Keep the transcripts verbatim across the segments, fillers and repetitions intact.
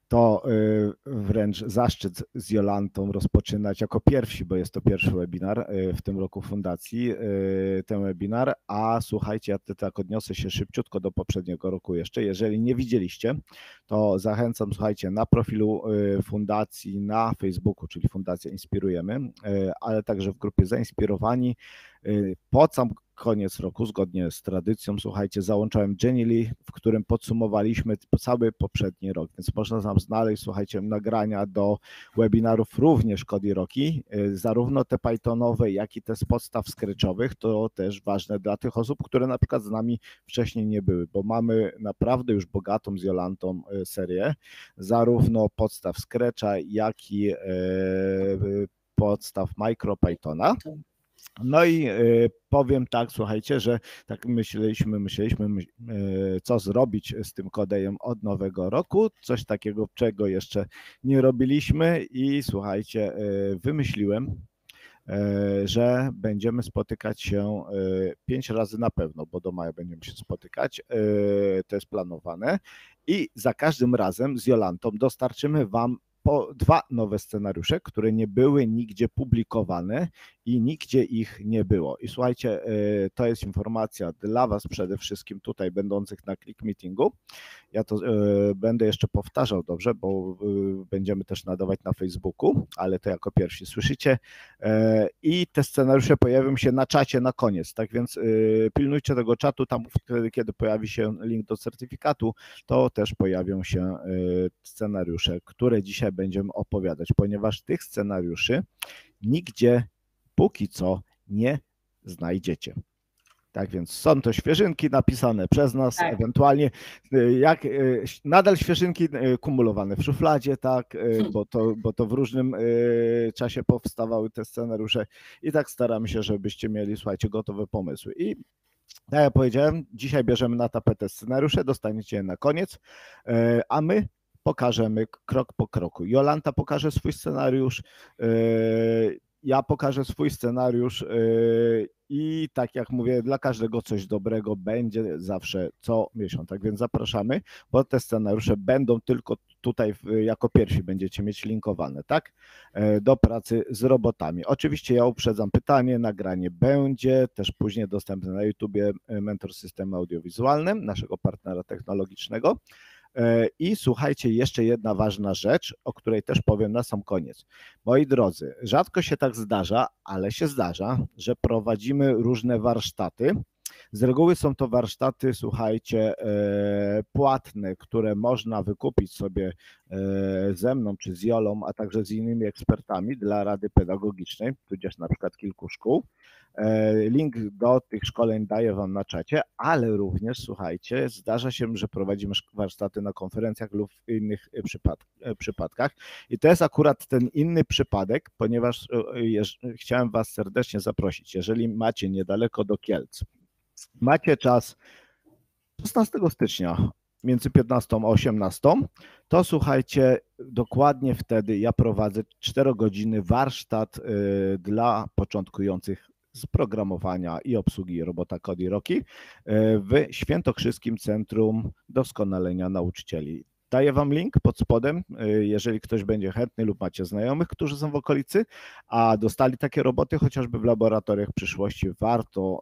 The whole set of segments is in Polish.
to wręcz zaszczyt z Jolantą rozpoczynać jako pierwsi, bo jest to pierwszy webinar w tym roku fundacji, ten webinar, a słuchajcie, ja tak odniosę się szybciutko do poprzedniego roku jeszcze. Jeżeli nie widzieliście, to zachęcam, słuchajcie, na profilu fundacji na Facebooku, czyli Fundacja Inspirujemy, ale także w grupie Zainspirowani. Po sam koniec roku, zgodnie z tradycją, słuchajcie, załączałem Jenny Lee, w którym podsumowaliśmy cały poprzedni rok, więc można tam znaleźć, słuchajcie, nagrania do webinarów również Cody Rocky, zarówno te Pythonowe, jak i te z podstaw scratchowych, to też ważne dla tych osób, które na przykład z nami wcześniej nie były, bo mamy naprawdę już bogatą z Jolantą serię, zarówno podstaw Scratcha, jak i podstaw MicroPythona. No i powiem tak, słuchajcie, że tak myśleliśmy, myśleliśmy, co zrobić z tym kodejem od nowego roku, coś takiego, czego jeszcze nie robiliśmy i słuchajcie, wymyśliłem, że będziemy spotykać się pięć razy na pewno, bo do maja będziemy się spotykać, to jest planowane i za każdym razem z Jolantą dostarczymy Wam po dwa nowe scenariusze, które nie były nigdzie publikowane i nigdzie ich nie było. I słuchajcie, to jest informacja dla Was przede wszystkim tutaj będących na Click Meetingu. Ja to będę jeszcze powtarzał dobrze, bo będziemy też nadawać na Facebooku, ale to jako pierwsi słyszycie. I te scenariusze pojawią się na czacie na koniec, tak więc pilnujcie tego czatu, tam wtedy, kiedy pojawi się link do certyfikatu, to też pojawią się scenariusze, które dzisiaj będziemy opowiadać, ponieważ tych scenariuszy nigdzie póki co nie znajdziecie. Tak więc są to świeżynki napisane przez nas, tak. Ewentualnie jak nadal świeżynki kumulowane w szufladzie, tak, bo to, bo to w różnym czasie powstawały te scenariusze i tak staramy się, żebyście mieli, słuchajcie, gotowe pomysły. I tak jak powiedziałem, dzisiaj bierzemy na tapetę scenariusze, dostaniecie je na koniec, a my pokażemy krok po kroku. Jolanta pokaże swój scenariusz, ja pokażę swój scenariusz i tak jak mówię, dla każdego coś dobrego będzie zawsze co miesiąc. Tak więc zapraszamy, bo te scenariusze będą tylko tutaj jako pierwsi będziecie mieć linkowane, tak? Do pracy z robotami. Oczywiście ja uprzedzam pytanie, nagranie będzie też później dostępne na YouTubie Mentor Systemy Audiowizualne, naszego partnera technologicznego. I słuchajcie, jeszcze jedna ważna rzecz, o której też powiem na sam koniec. Moi drodzy, rzadko się tak zdarza, ale się zdarza, że prowadzimy różne warsztaty. Z reguły są to warsztaty, słuchajcie, płatne, które można wykupić sobie ze mną czy z Jolą, a także z innymi ekspertami dla Rady Pedagogicznej, tudzież na przykład kilku szkół. Link do tych szkoleń daję Wam na czacie, ale również, słuchajcie, zdarza się, że prowadzimy warsztaty na konferencjach lub w innych przypadkach. I to jest akurat ten inny przypadek, ponieważ chciałem Was serdecznie zaprosić, jeżeli macie niedaleko do Kielc, macie czas szesnastego stycznia między piętnastą a osiemnastą, to słuchajcie, dokładnie wtedy ja prowadzę czterogodzinny warsztat dla początkujących z programowania i obsługi robota Cody Rocky w Świętokrzyskim Centrum Doskonalenia Nauczycieli. Daję Wam link pod spodem, jeżeli ktoś będzie chętny lub macie znajomych, którzy są w okolicy, a dostali takie roboty chociażby w laboratoriach w przyszłości, warto,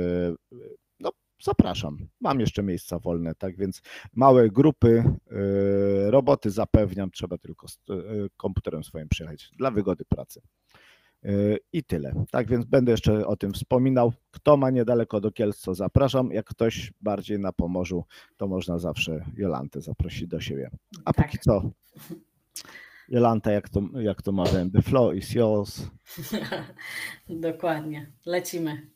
no zapraszam, mam jeszcze miejsca wolne, tak więc małe grupy, roboty zapewniam, trzeba tylko z komputerem swoim przyjechać dla wygody pracy. I tyle. Tak więc będę jeszcze o tym wspominał. Kto ma niedaleko do Kielc, to zapraszam. Jak ktoś bardziej na Pomorzu, to można zawsze Jolantę zaprosić do siebie. A tak. Póki co, Jolanta, jak to, jak to mawiam, the floor is yours. Dokładnie. Lecimy.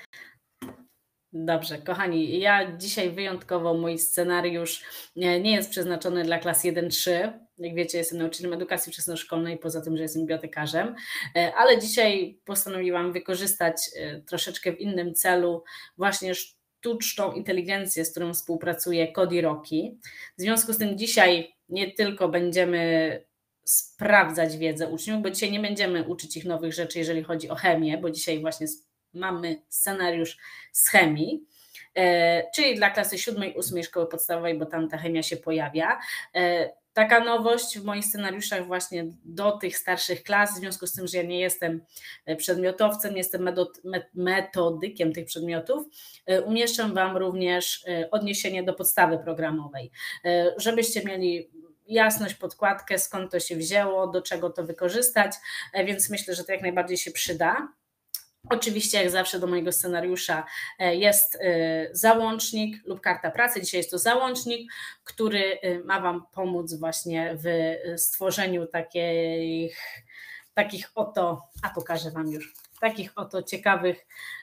Dobrze, kochani, ja dzisiaj wyjątkowo mój scenariusz nie jest przeznaczony dla klas jeden trzy. Jak wiecie, jestem nauczycielem edukacji wczesnoszkolnej, poza tym, że jestem bibliotekarzem, ale dzisiaj postanowiłam wykorzystać troszeczkę w innym celu właśnie sztuczną inteligencję, z którą współpracuje Cody Rocky. W związku z tym dzisiaj nie tylko będziemy sprawdzać wiedzę uczniów, bo dzisiaj nie będziemy uczyć ich nowych rzeczy, jeżeli chodzi o chemię, bo dzisiaj właśnie mamy scenariusz z chemii, czyli dla klasy siódmej, ósmej szkoły podstawowej, bo tam ta chemia się pojawia. taka nowość w moich scenariuszach właśnie do tych starszych klas, w związku z tym, że ja nie jestem przedmiotowcem, jestem metodykiem tych przedmiotów, umieszczam Wam również odniesienie do podstawy programowej, żebyście mieli jasność, podkładkę, skąd to się wzięło, do czego to wykorzystać, więc myślę, że to jak najbardziej się przyda. Oczywiście, jak zawsze, do mojego scenariusza jest załącznik lub karta pracy. Dzisiaj jest to załącznik, który ma Wam pomóc właśnie w stworzeniu takich, takich oto, a pokażę Wam już, takich oto ciekawych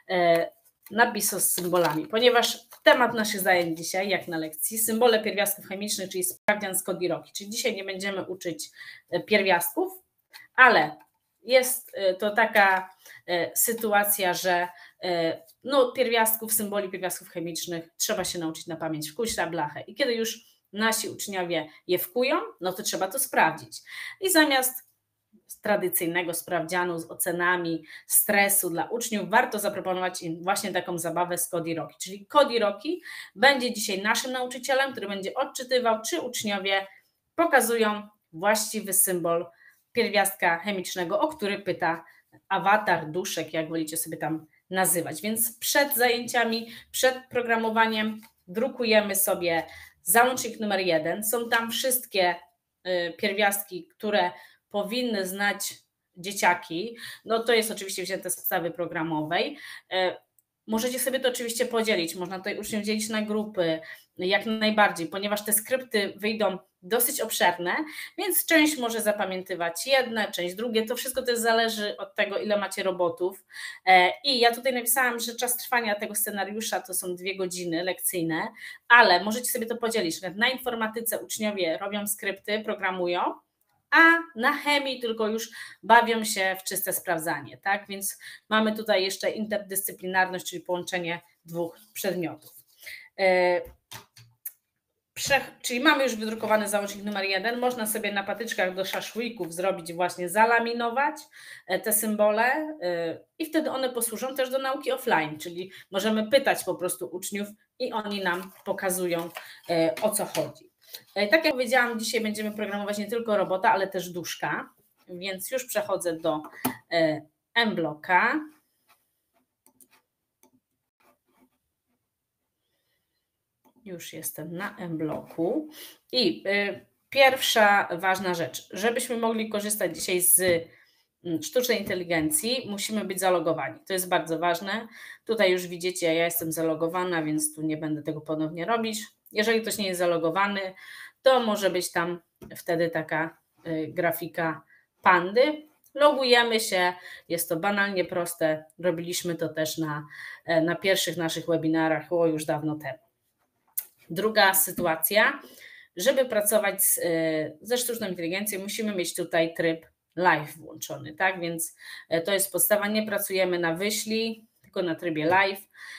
napisów z symbolami, ponieważ temat naszych zajęć dzisiaj, jak na lekcji, symbole pierwiastków chemicznych, czyli sprawdzian z Kodiroki. Czyli dzisiaj nie będziemy uczyć pierwiastków, ale jest to taka sytuacja, że no, pierwiastków, symboli pierwiastków chemicznych trzeba się nauczyć na pamięć, wkuć na blachę. I kiedy już nasi uczniowie je wkują, no to trzeba to sprawdzić. I zamiast tradycyjnego sprawdzianu z ocenami, stresu dla uczniów, warto zaproponować im właśnie taką zabawę z Kodiroki. Czyli Kodiroki będzie dzisiaj naszym nauczycielem, który będzie odczytywał, czy uczniowie pokazują właściwy symbol pierwiastka chemicznego, o który pyta awatar, duszek, jak wolicie sobie tam nazywać. Więc przed zajęciami, przed programowaniem drukujemy sobie załącznik numer jeden. Są tam wszystkie pierwiastki, które powinny znać dzieciaki. No to jest oczywiście wzięte z podstawy programowej. Możecie sobie to oczywiście podzielić, można tutaj uczniów dzielić na grupy, jak najbardziej, ponieważ te skrypty wyjdą dosyć obszerne, więc część może zapamiętywać jedne, część drugie, to wszystko też zależy od tego, ile macie robotów. I ja tutaj napisałam, że czas trwania tego scenariusza to są dwie godziny lekcyjne, ale możecie sobie to podzielić. Na informatyce uczniowie robią skrypty, programują, a na chemii tylko już bawią się w czyste sprawdzanie, tak? Więc mamy tutaj jeszcze interdyscyplinarność, czyli połączenie dwóch przedmiotów. Prze- czyli mamy już wydrukowany załącznik numer jeden, można sobie na patyczkach do szaszłyków zrobić właśnie, zalaminować te symbole i wtedy one posłużą też do nauki offline, czyli możemy pytać po prostu uczniów i oni nam pokazują, o co chodzi. Tak jak powiedziałam, dzisiaj będziemy programować nie tylko robota, ale też duszka, więc już przechodzę do M-bloka. Już jestem na M-bloku i pierwsza ważna rzecz, żebyśmy mogli korzystać dzisiaj z sztucznej inteligencji, musimy być zalogowani. To jest bardzo ważne. Tutaj już widzicie, ja jestem zalogowana, więc tu nie będę tego ponownie robić. Jeżeli ktoś nie jest zalogowany, to może być tam wtedy taka grafika pandy. Logujemy się, jest to banalnie proste. Robiliśmy to też na, na pierwszych naszych webinarach, o już dawno temu. Druga sytuacja, żeby pracować z, ze sztuczną inteligencją, musimy mieć tutaj tryb live włączony, tak? Więc to jest podstawa, nie pracujemy na wyślij, tylko na trybie live.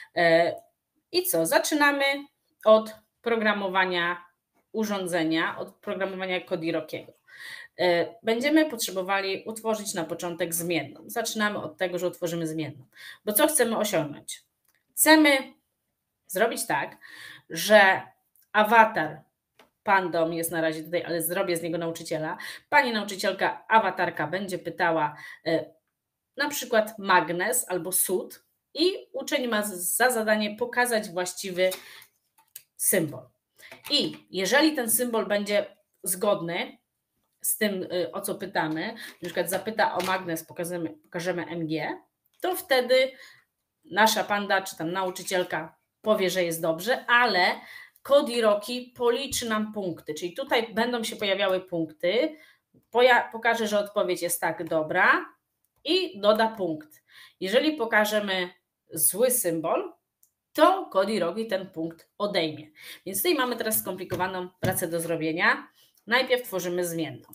I co? Zaczynamy od programowania urządzenia, od programowania Kodirokiego. Będziemy potrzebowali utworzyć na początek zmienną. Zaczynamy od tego, że utworzymy zmienną. Bo co chcemy osiągnąć? Chcemy zrobić tak, że awatar, pandą jest na razie tutaj, ale zrobię z niego nauczyciela. Pani nauczycielka, awatarka będzie pytała na przykład magnes albo sód i uczeń ma za zadanie pokazać właściwy symbol. I jeżeli ten symbol będzie zgodny z tym, o co pytamy, na przykład zapyta o magnes, pokażemy, pokażemy M G, to wtedy nasza panda czy tam nauczycielka powie, że jest dobrze, ale Kodiroki policzy nam punkty, czyli tutaj będą się pojawiały punkty, poja- pokaże, że odpowiedź jest tak, dobra i doda punkt. Jeżeli pokażemy zły symbol, to Kodiroki ten punkt odejmie. Więc tutaj mamy teraz skomplikowaną pracę do zrobienia. Najpierw tworzymy zmienną.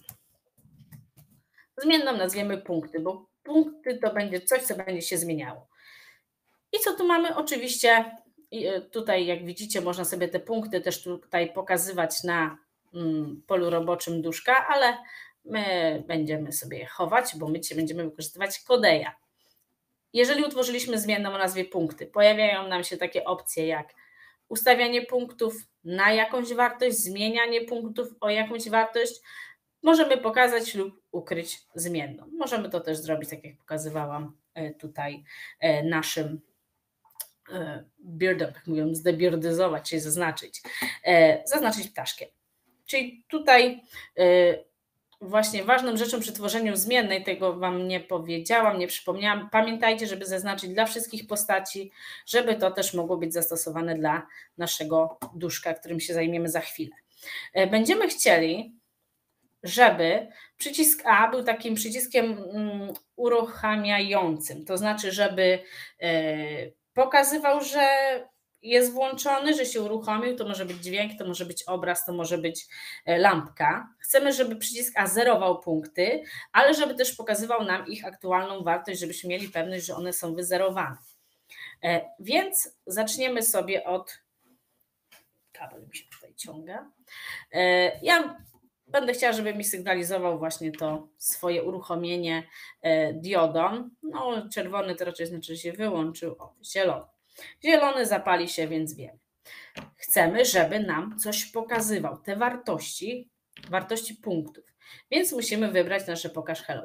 Zmienną nazwiemy punkty, bo punkty to będzie coś, co będzie się zmieniało. I co tu mamy? Oczywiście tutaj, jak widzicie, można sobie te punkty też tutaj pokazywać na polu roboczym duszka, ale my będziemy sobie je chować, bo my dzisiaj będziemy wykorzystywać Kodeja. Jeżeli utworzyliśmy zmienną o nazwie punkty, pojawiają nam się takie opcje jak ustawianie punktów na jakąś wartość, zmienianie punktów o jakąś wartość, możemy pokazać lub ukryć zmienną. Możemy to też zrobić, tak jak pokazywałam tutaj naszym birdem, tak mówią, zdebirdyzować, czyli zaznaczyć, zaznaczyć ptaszkiem. Czyli tutaj właśnie ważną rzeczą przy tworzeniu zmiennej, tego Wam nie powiedziałam, nie przypomniałam, pamiętajcie, żeby zaznaczyć dla wszystkich postaci, żeby to też mogło być zastosowane dla naszego duszka, którym się zajmiemy za chwilę. Będziemy chcieli, żeby przycisk A był takim przyciskiem uruchamiającym, to znaczy, żeby pokazywał, że jest włączony, że się uruchomił, to może być dźwięk, to może być obraz, to może być lampka. Chcemy, żeby przycisk A zerował punkty, ale żeby też pokazywał nam ich aktualną wartość, żebyśmy mieli pewność, że one są wyzerowane. Więc zaczniemy sobie od... Kabel mi się tutaj ciąga. Ja będę chciała, żeby mi sygnalizował właśnie to swoje uruchomienie diodą. No, czerwony to raczej znaczy, że się wyłączył, o, zielony. Zielony zapali się, więc wiemy. Chcemy, żeby nam coś pokazywał, te wartości, wartości punktów. Więc musimy wybrać nasze pokaż hello.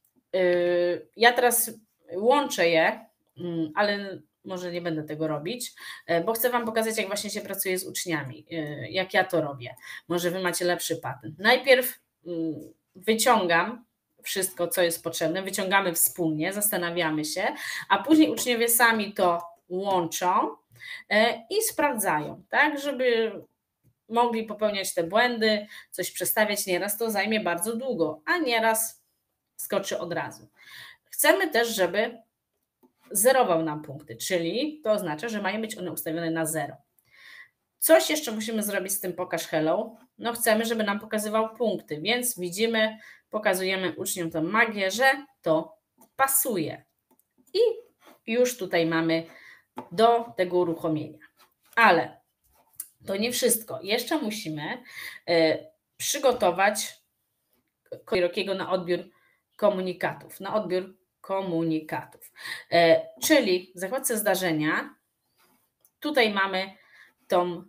Ja teraz łączę je, ale może nie będę tego robić, bo chcę Wam pokazać, jak właśnie się pracuje z uczniami, jak ja to robię. Może Wy macie lepszy patent. Najpierw wyciągam wszystko, co jest potrzebne, wyciągamy wspólnie, zastanawiamy się, a później uczniowie sami to łączą i sprawdzają, tak, żeby mogli popełniać te błędy, coś przestawiać. Nieraz to zajmie bardzo długo, a nieraz skoczy od razu. Chcemy też, żeby zerował nam punkty, czyli to oznacza, że mają być one ustawione na zero. Coś jeszcze musimy zrobić z tym pokaż hello. No chcemy, żeby nam pokazywał punkty, więc widzimy, pokazujemy uczniom tą magię, że to pasuje. I już tutaj mamy do tego uruchomienia. Ale to nie wszystko. Jeszcze musimy y, przygotować Koirokiego na odbiór komunikatów, na odbiór komunikatów. Y, czyli w zakładce zdarzenia tutaj mamy tą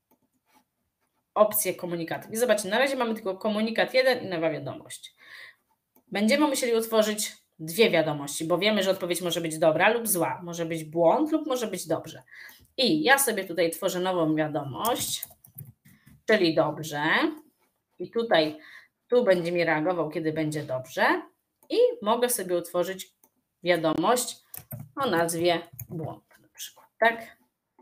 opcję komunikatów. I zobaczcie, na razie mamy tylko komunikat jeden i nowa wiadomość. Będziemy musieli utworzyć dwie wiadomości, bo wiemy, że odpowiedź może być dobra lub zła, może być błąd lub może być dobrze. I ja sobie tutaj tworzę nową wiadomość, czyli dobrze. I tutaj, tu będzie mi reagował, kiedy będzie dobrze. I mogę sobie utworzyć wiadomość o nazwie błąd na przykład, tak?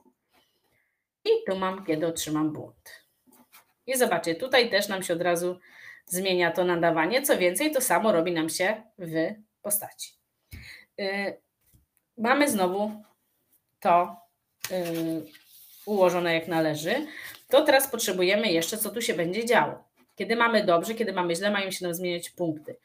I tu mam, kiedy otrzymam błąd. I zobaczcie, tutaj też nam się od razu zmienia to nadawanie. Co więcej, to samo robi nam się w postaci. Yy, mamy znowu to yy, ułożone jak należy. To teraz potrzebujemy jeszcze, co tu się będzie działo. Kiedy mamy dobrze, kiedy mamy źle, mają się nam zmieniać punkty.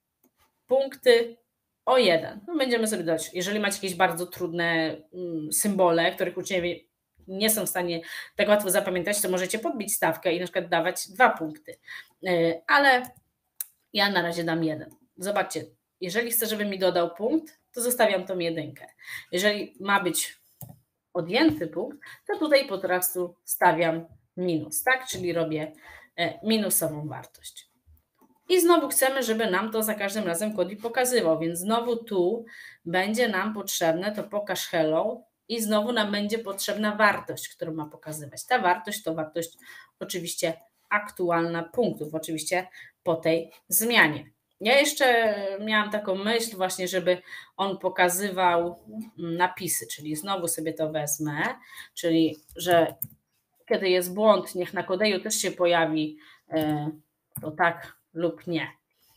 Punkty o jeden. No będziemy sobie dać, jeżeli macie jakieś bardzo trudne yy, symbole, których uczniowie nie są w stanie tak łatwo zapamiętać, to możecie podbić stawkę i na przykład dawać dwa punkty. Yy, ale ja na razie dam jeden. Zobaczcie, jeżeli chcę, żeby mi dodał punkt, to zostawiam tą jedynkę. Jeżeli ma być odjęty punkt, to tutaj po prostu stawiam minus, tak? Czyli robię minusową wartość. I znowu chcemy, żeby nam to za każdym razem kod pokazywał, więc znowu tu będzie nam potrzebne to pokaż hello i znowu nam będzie potrzebna wartość, którą ma pokazywać. Ta wartość to wartość oczywiście aktualna punktów, oczywiście po tej zmianie. Ja jeszcze miałam taką myśl właśnie, żeby on pokazywał napisy, czyli znowu sobie to wezmę, czyli że kiedy jest błąd, niech na kodeju też się pojawi to tak lub nie.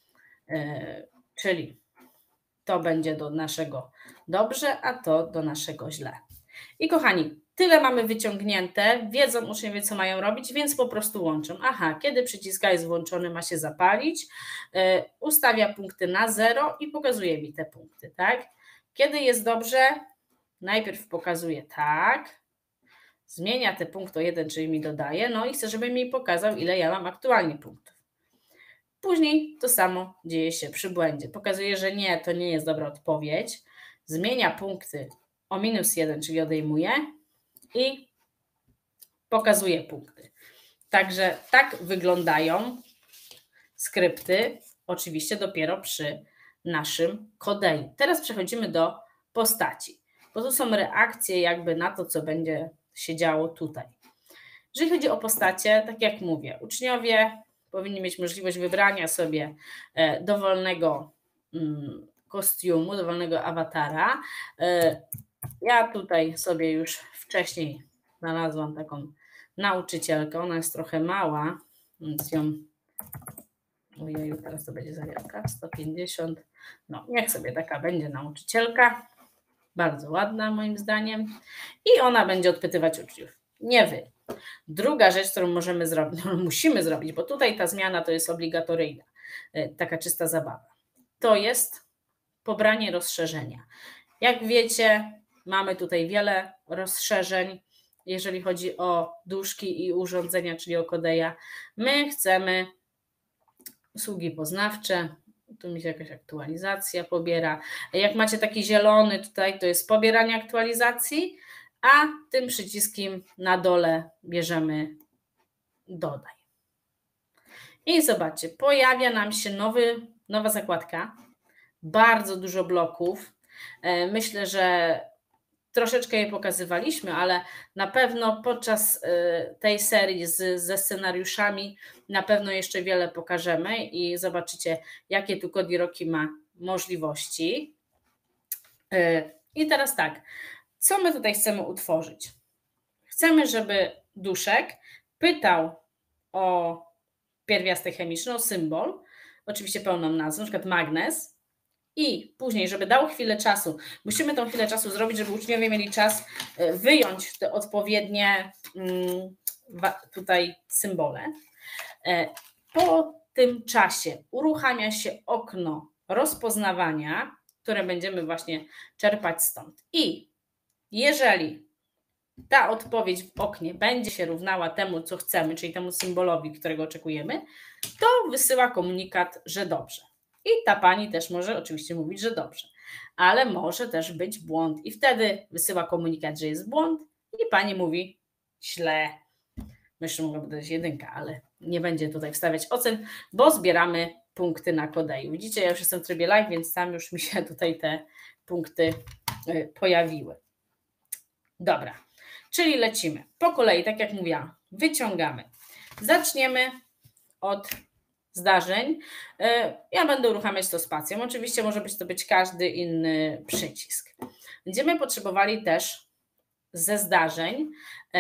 Czyli to będzie do naszego dobrze, a to do naszego źle. I kochani, tyle mamy wyciągnięte, wiedzą uczniowie, co mają robić, więc po prostu łączą. Aha, kiedy przycisk A jest włączony, ma się zapalić, yy, ustawia punkty na zero i pokazuje mi te punkty, tak? Kiedy jest dobrze, najpierw pokazuje tak, zmienia te punkty o jeden, czyli mi dodaje, no i chcę, żeby mi pokazał, ile ja mam aktualnie punktów. Później to samo dzieje się przy błędzie. Pokazuje, że nie, to nie jest dobra odpowiedź, zmienia punkty o minus jeden, czyli odejmuje i pokazuje punkty. Także tak wyglądają skrypty, oczywiście dopiero przy naszym kodei. Teraz przechodzimy do postaci, bo tu są reakcje jakby na to, co będzie się działo tutaj. Jeżeli chodzi o postacie, tak jak mówię, uczniowie powinni mieć możliwość wybrania sobie dowolnego kostiumu, dowolnego awatara. Ja tutaj sobie już wcześniej znalazłam taką nauczycielkę, ona jest trochę mała, więc ją, ojeju, teraz to będzie za wielka, sto pięćdziesiąt, no niech sobie taka będzie nauczycielka, bardzo ładna moim zdaniem i ona będzie odpytywać uczniów, nie wy. Druga rzecz, którą możemy zrobić, no, musimy zrobić, bo tutaj ta zmiana to jest obligatoryjna, taka czysta zabawa, to jest pobranie rozszerzenia. Jak wiecie, mamy tutaj wiele rozszerzeń, jeżeli chodzi o duszki i urządzenia, czyli o Kodeja. My chcemy usługi poznawcze, tu mi się jakaś aktualizacja pobiera. Jak macie taki zielony tutaj, to jest pobieranie aktualizacji, a tym przyciskiem na dole bierzemy dodaj. I zobaczcie, pojawia nam się nowy, nowa zakładka, bardzo dużo bloków. Myślę, że troszeczkę je pokazywaliśmy, ale na pewno podczas tej serii z, ze scenariuszami na pewno jeszcze wiele pokażemy i zobaczycie, jakie tu Kodiroki ma możliwości. I teraz tak, co my tutaj chcemy utworzyć? Chcemy, żeby duszek pytał o pierwiastek chemiczny, o symbol, oczywiście pełną nazwę, na przykład magnes, i później, żeby dał chwilę czasu, musimy tą chwilę czasu zrobić, żeby uczniowie mieli czas wyjąć te odpowiednie tutaj symbole. Po tym czasie uruchamia się okno rozpoznawania, które będziemy właśnie czerpać stąd. I jeżeli ta odpowiedź w oknie będzie się równała temu, co chcemy, czyli temu symbolowi, którego oczekujemy, to wysyła komunikat, że dobrze. I ta pani też może oczywiście mówić, że dobrze, ale może też być błąd i wtedy wysyła komunikat, że jest błąd i pani mówi źle. Myślę, że mogłaby dać jedynka, ale nie będzie tutaj wstawiać ocen, bo zbieramy punkty na Kodeju. Widzicie, ja już jestem w trybie live, więc tam już mi się tutaj te punkty pojawiły. Dobra, czyli lecimy po kolei, tak jak mówiłam, wyciągamy. Zaczniemy od zdarzeń. Ja będę uruchamiać to spacją. Oczywiście może być to być każdy inny przycisk. Będziemy potrzebowali też ze zdarzeń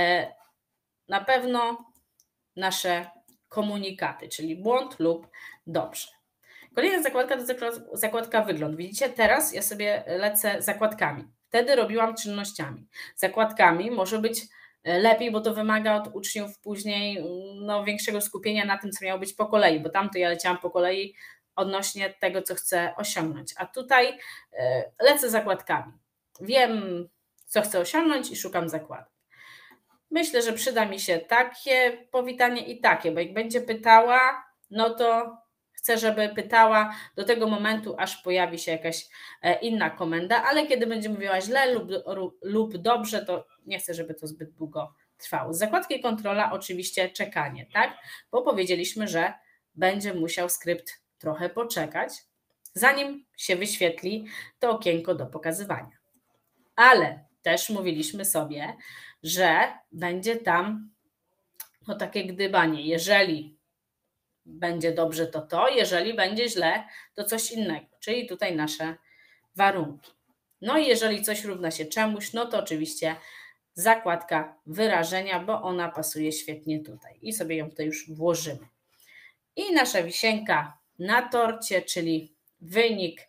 na pewno nasze komunikaty, czyli błąd lub dobrze. Kolejna zakładka to zakładka wygląd. Widzicie, teraz ja sobie lecę zakładkami. Wtedy robiłam czynnościami. Zakładkami może być lepiej, bo to wymaga od uczniów później no, większego skupienia na tym, co miało być po kolei, bo tam to ja leciałam po kolei odnośnie tego, co chcę osiągnąć. A tutaj lecę zakładkami. Wiem, co chcę osiągnąć i szukam zakładek. Myślę, że przyda mi się takie powitanie i takie, bo jak będzie pytała, no to chcę, żeby pytała do tego momentu, aż pojawi się jakaś inna komenda, ale kiedy będzie mówiła źle lub, lub dobrze, to nie chcę, żeby to zbyt długo trwało. Z zakładki kontrola oczywiście czekanie, tak? Bo powiedzieliśmy, że będzie musiał skrypt trochę poczekać, zanim się wyświetli to okienko do pokazywania. Ale też mówiliśmy sobie, że będzie tam no, takie gdybanie. Jeżeli będzie dobrze, to to, jeżeli będzie źle, to coś innego, czyli tutaj nasze warunki. No i jeżeli coś równa się czemuś, no to oczywiście zakładka wyrażenia, bo ona pasuje świetnie tutaj i sobie ją tutaj już włożymy. I nasza wisienka na torcie, czyli wynik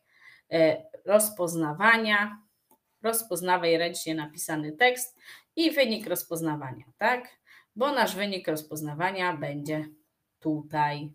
rozpoznawania, rozpoznawaj ręcznie napisany tekst i wynik rozpoznawania, tak? Bo nasz wynik rozpoznawania będzie tutaj.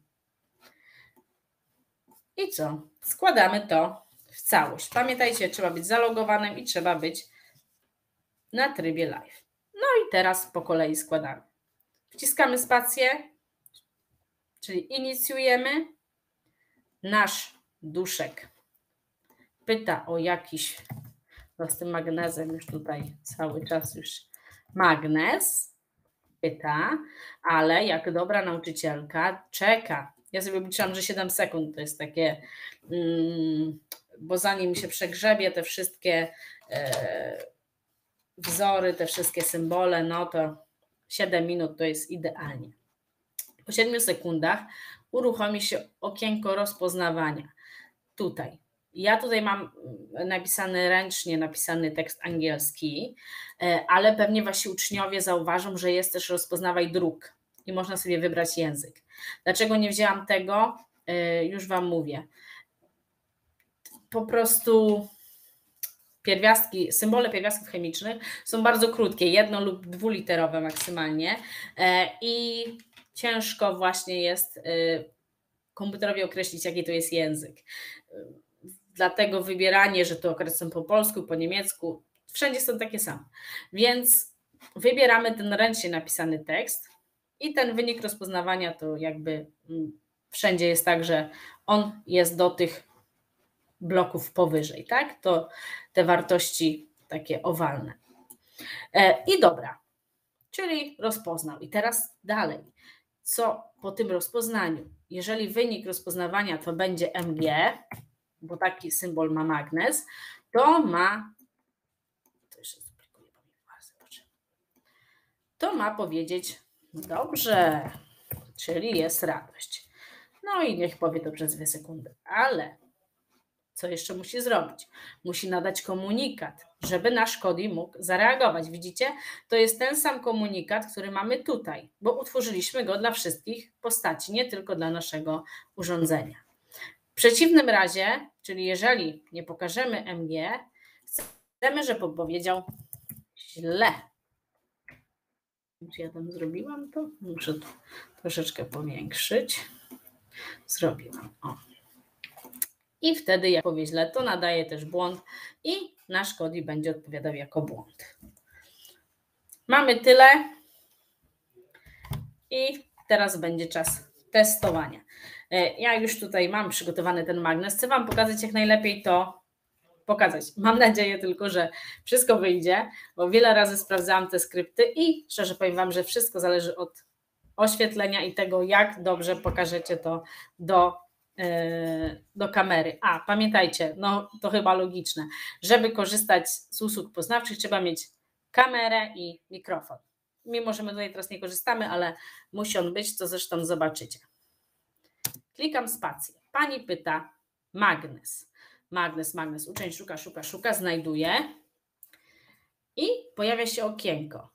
I co? Składamy to w całość. Pamiętajcie, trzeba być zalogowanym i trzeba być na trybie live. No i teraz po kolei składamy. Wciskamy spację, czyli inicjujemy. Nasz duszek pyta o jakiś, no z tym magnezem już tutaj cały czas już magnes. pyta, ale jak dobra nauczycielka czeka. Ja sobie obliczam, że siedem sekund to jest takie, mm, bo zanim się przegrzebie te wszystkie e, wzory, te wszystkie symbole, no to siedem minut to jest idealnie. Po siedmiu sekundach uruchomi się okienko rozpoznawania. Tutaj. Ja tutaj mam napisany ręcznie, napisany tekst angielski, ale pewnie wasi uczniowie zauważą, że jest też rozpoznawaj druk i można sobie wybrać język. Dlaczego nie wzięłam tego? Już wam mówię. Po prostu pierwiastki, symbole pierwiastków chemicznych są bardzo krótkie, jedno lub dwuliterowe maksymalnie i ciężko właśnie jest komputerowi określić, jaki to jest język. Dlatego wybieranie, że to akurat są po polsku, po niemiecku, wszędzie są takie same. Więc wybieramy ten ręcznie napisany tekst i ten wynik rozpoznawania to jakby wszędzie jest tak, że on jest do tych bloków powyżej, tak? To te wartości takie owalne. I dobra, czyli rozpoznał. I teraz dalej. Co po tym rozpoznaniu? Jeżeli wynik rozpoznawania to będzie M G, bo taki symbol ma magnes, to ma to jeszcze zduplikuję, bo mi bardzo potrzebne. To ma powiedzieć dobrze, czyli jest radość. No i niech powie to przez dwie sekundy, ale co jeszcze musi zrobić? Musi nadać komunikat, żeby nasz Kodi mógł zareagować. Widzicie? To jest ten sam komunikat, który mamy tutaj, bo utworzyliśmy go dla wszystkich postaci, nie tylko dla naszego urządzenia. W przeciwnym razie, czyli jeżeli nie pokażemy M G, chcemy, żeby powiedział źle. Czy ja tam zrobiłam to? Muszę to troszeczkę powiększyć. Zrobiłam. O. I wtedy jak powie źle, to nadaje też błąd i nasz Kodi będzie odpowiadał jako błąd. Mamy tyle i teraz będzie czas testowania. Ja już tutaj mam przygotowany ten magnes. Chcę wam pokazać, jak najlepiej to pokazać. Mam nadzieję tylko, że wszystko wyjdzie, bo wiele razy sprawdzałam te skrypty i szczerze powiem wam, że wszystko zależy od oświetlenia i tego, jak dobrze pokażecie to do do kamery. A, pamiętajcie, no to chyba logiczne, żeby korzystać z usług poznawczych trzeba mieć kamerę i mikrofon. Mimo, że my tutaj teraz nie korzystamy, ale musi on być, to zresztą zobaczycie. Klikam spację. Pani pyta magnes. Magnes, magnes. Uczeń szuka, szuka, szuka, znajduje i pojawia się okienko.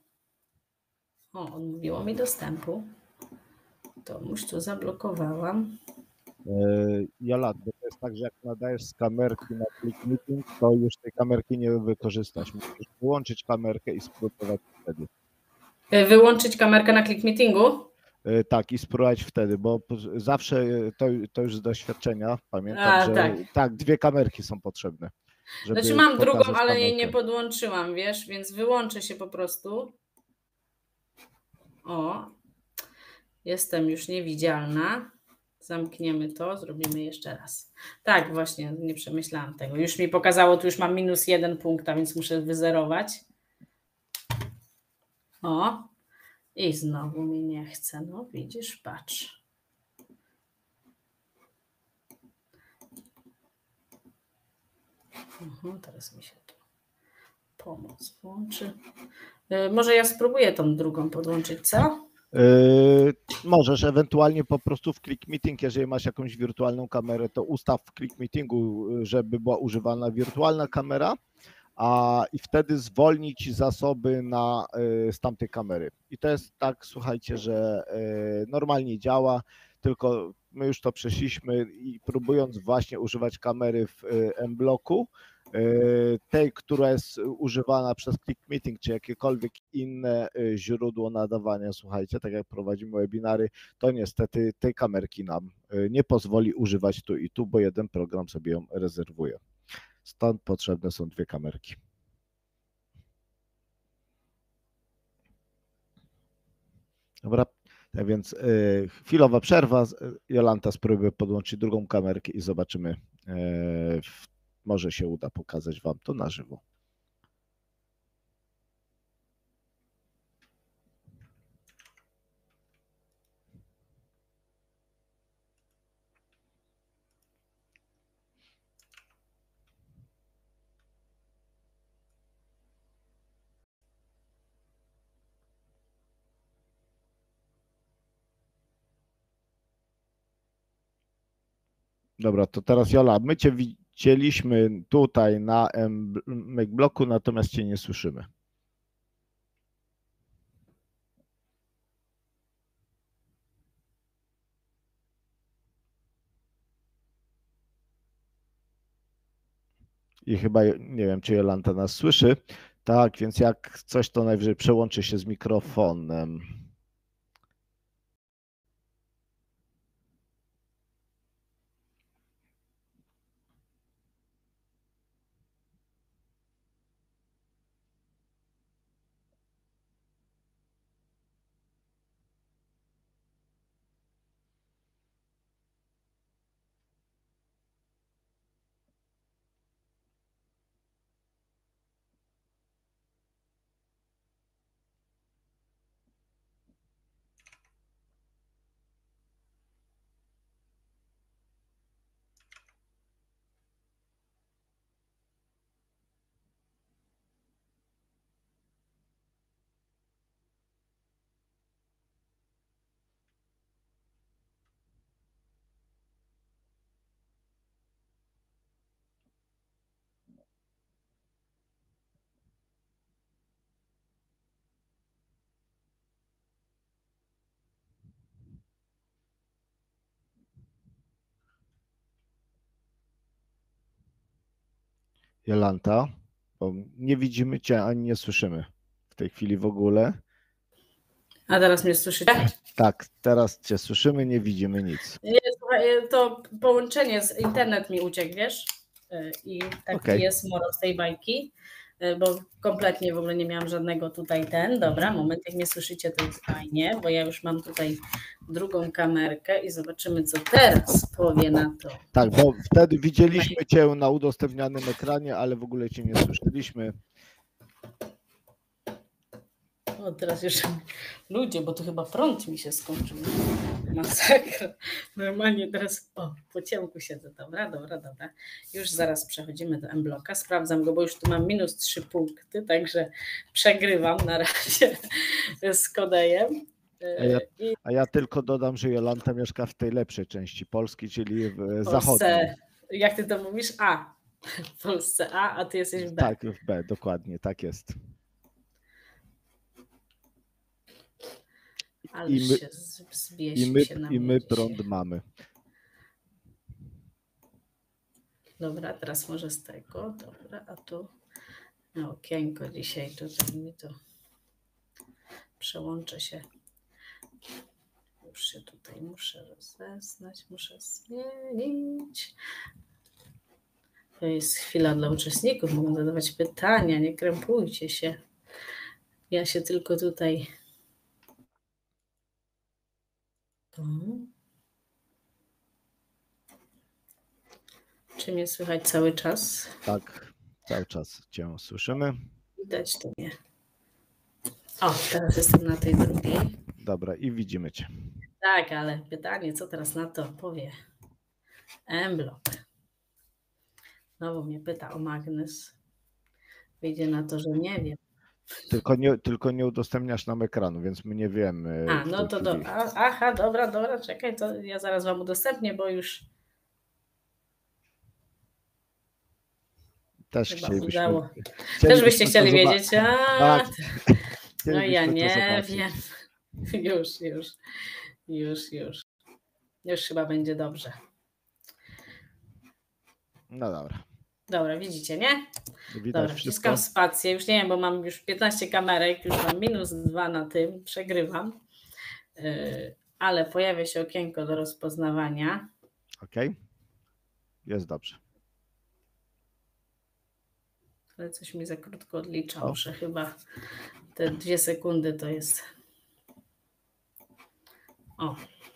O, odmówiło mi dostępu. To już tu zablokowałam. Jola, bo to jest tak, że jak nadajesz z kamerki na Click Meeting, to już tej kamerki nie wykorzystasz. Musisz wyłączyć kamerkę i spróbować wtedy. Wyłączyć kamerkę na Click Meetingu? Tak, i spróbować wtedy, bo zawsze to, to już z doświadczenia pamiętam, A, że tak. tak, dwie kamerki są potrzebne. Żeby znaczy mam drugą, ale kamerkę. jej nie podłączyłam, wiesz, więc wyłączę się po prostu. O, jestem już niewidzialna. Zamkniemy to, zrobimy jeszcze raz. Tak, właśnie, nie przemyślałam tego. Już mi pokazało, tu już mam minus jeden punkta, więc muszę wyzerować. O, i znowu mi nie chce. No widzisz, patrz. Uh, teraz mi się tu pomoc włączy. Yy, może ja spróbuję tą drugą podłączyć, co? Yy, możesz ewentualnie po prostu w Click Meeting, jeżeli masz jakąś wirtualną kamerę, to ustaw w Click Meetingu, żeby była używana wirtualna kamera, a i wtedy zwolnić zasoby na, yy, z tamtej kamery. I to jest tak, słuchajcie, że yy, normalnie działa, tylko my już to przeszliśmy i próbując właśnie używać kamery w yy, M-bloku, tej, która jest używana przez Click Meeting, czy jakiekolwiek inne źródło nadawania, słuchajcie, tak jak prowadzimy webinary, to niestety tej kamerki nam nie pozwoli używać tu i tu, bo jeden program sobie ją rezerwuje. Stąd potrzebne są dwie kamerki. Dobra, tak więc chwilowa przerwa. Jolanta spróbuje podłączyć drugą kamerkę i zobaczymy, w może się uda pokazać wam to na żywo. Dobra, to teraz Jola, my Cię widzieliśmy tutaj na MacBlocku, natomiast Cię nie słyszymy. I chyba, nie wiem, czy Jolanta nas słyszy. Tak, więc jak coś, to najwyżej przełączy się z mikrofonem. Jolanta, bo nie widzimy Cię ani nie słyszymy w tej chwili w ogóle. A teraz mnie słyszycie? Tak, teraz Cię słyszymy, nie widzimy nic. Nie, słuchaj, to połączenie z internet mi uciekł, wiesz? I taki Okej. jest morał z tej bajki, bo kompletnie w ogóle nie miałam żadnego tutaj ten. Dobra, moment, jak mnie słyszycie, to jest fajnie, bo ja już mam tutaj drugą kamerkę i zobaczymy, co teraz powie na to. Tak, bo wtedy widzieliśmy Cię na udostępnianym ekranie, ale w ogóle Cię nie słyszeliśmy. O, teraz już ludzie, bo tu chyba prąd mi się skończył. Masakra. Normalnie teraz, o, po ciemku siedzę. Dobra, dobra, dobra. Już zaraz przechodzimy do M-bloka. Sprawdzam go, bo już tu mam minus trzy punkty, także przegrywam na razie z Kodejem. A ja, a ja tylko dodam, że Jolanta mieszka w tej lepszej części Polski, czyli w Polsce, zachodniej. Jak ty to mówisz? A. W Polsce A, a ty jesteś w B. Tak, w B, dokładnie, tak jest. Ale I my, się i my, się na i my prąd mamy. Dobra, teraz może z tego. Dobra, a tu na okienko dzisiaj tutaj mi to przełączę się. Już się tutaj muszę rozeznać, muszę zmienić. To jest chwila dla uczestników, mogą zadawać pytania, nie krępujcie się. Ja się tylko tutaj... Czy mnie słychać cały czas? Tak, cały czas Cię słyszymy. Widać to mnie. O, teraz jestem na tej drugiej. Dobra, i widzimy Cię. Tak, ale pytanie, co teraz na to powie M-blok. Znowu mnie pyta o magnes. Wyjdzie na to, że nie wiem. Tylko nie, tylko nie udostępniasz nam ekranu, więc my nie wiemy. A, no to do, a, aha, dobra, dobra, czekaj, to ja zaraz wam udostępnię, bo już też chcielibyśmy. Też byście chcieli wiedzieć. A, tak. No ja nie wiem. Już, już, już, już. Już chyba będzie dobrze. No dobra. Dobra, widzicie, nie? Widać dobra, wciskam spację. Już nie wiem, bo mam już piętnaście kamerek, już mam minus dwa na tym, przegrywam. Yy, ale pojawia się okienko do rozpoznawania. Okej. Okay. Jest dobrze. Ale coś mi za krótko odlicza. Muszę chyba te dwie sekundy to jest. O.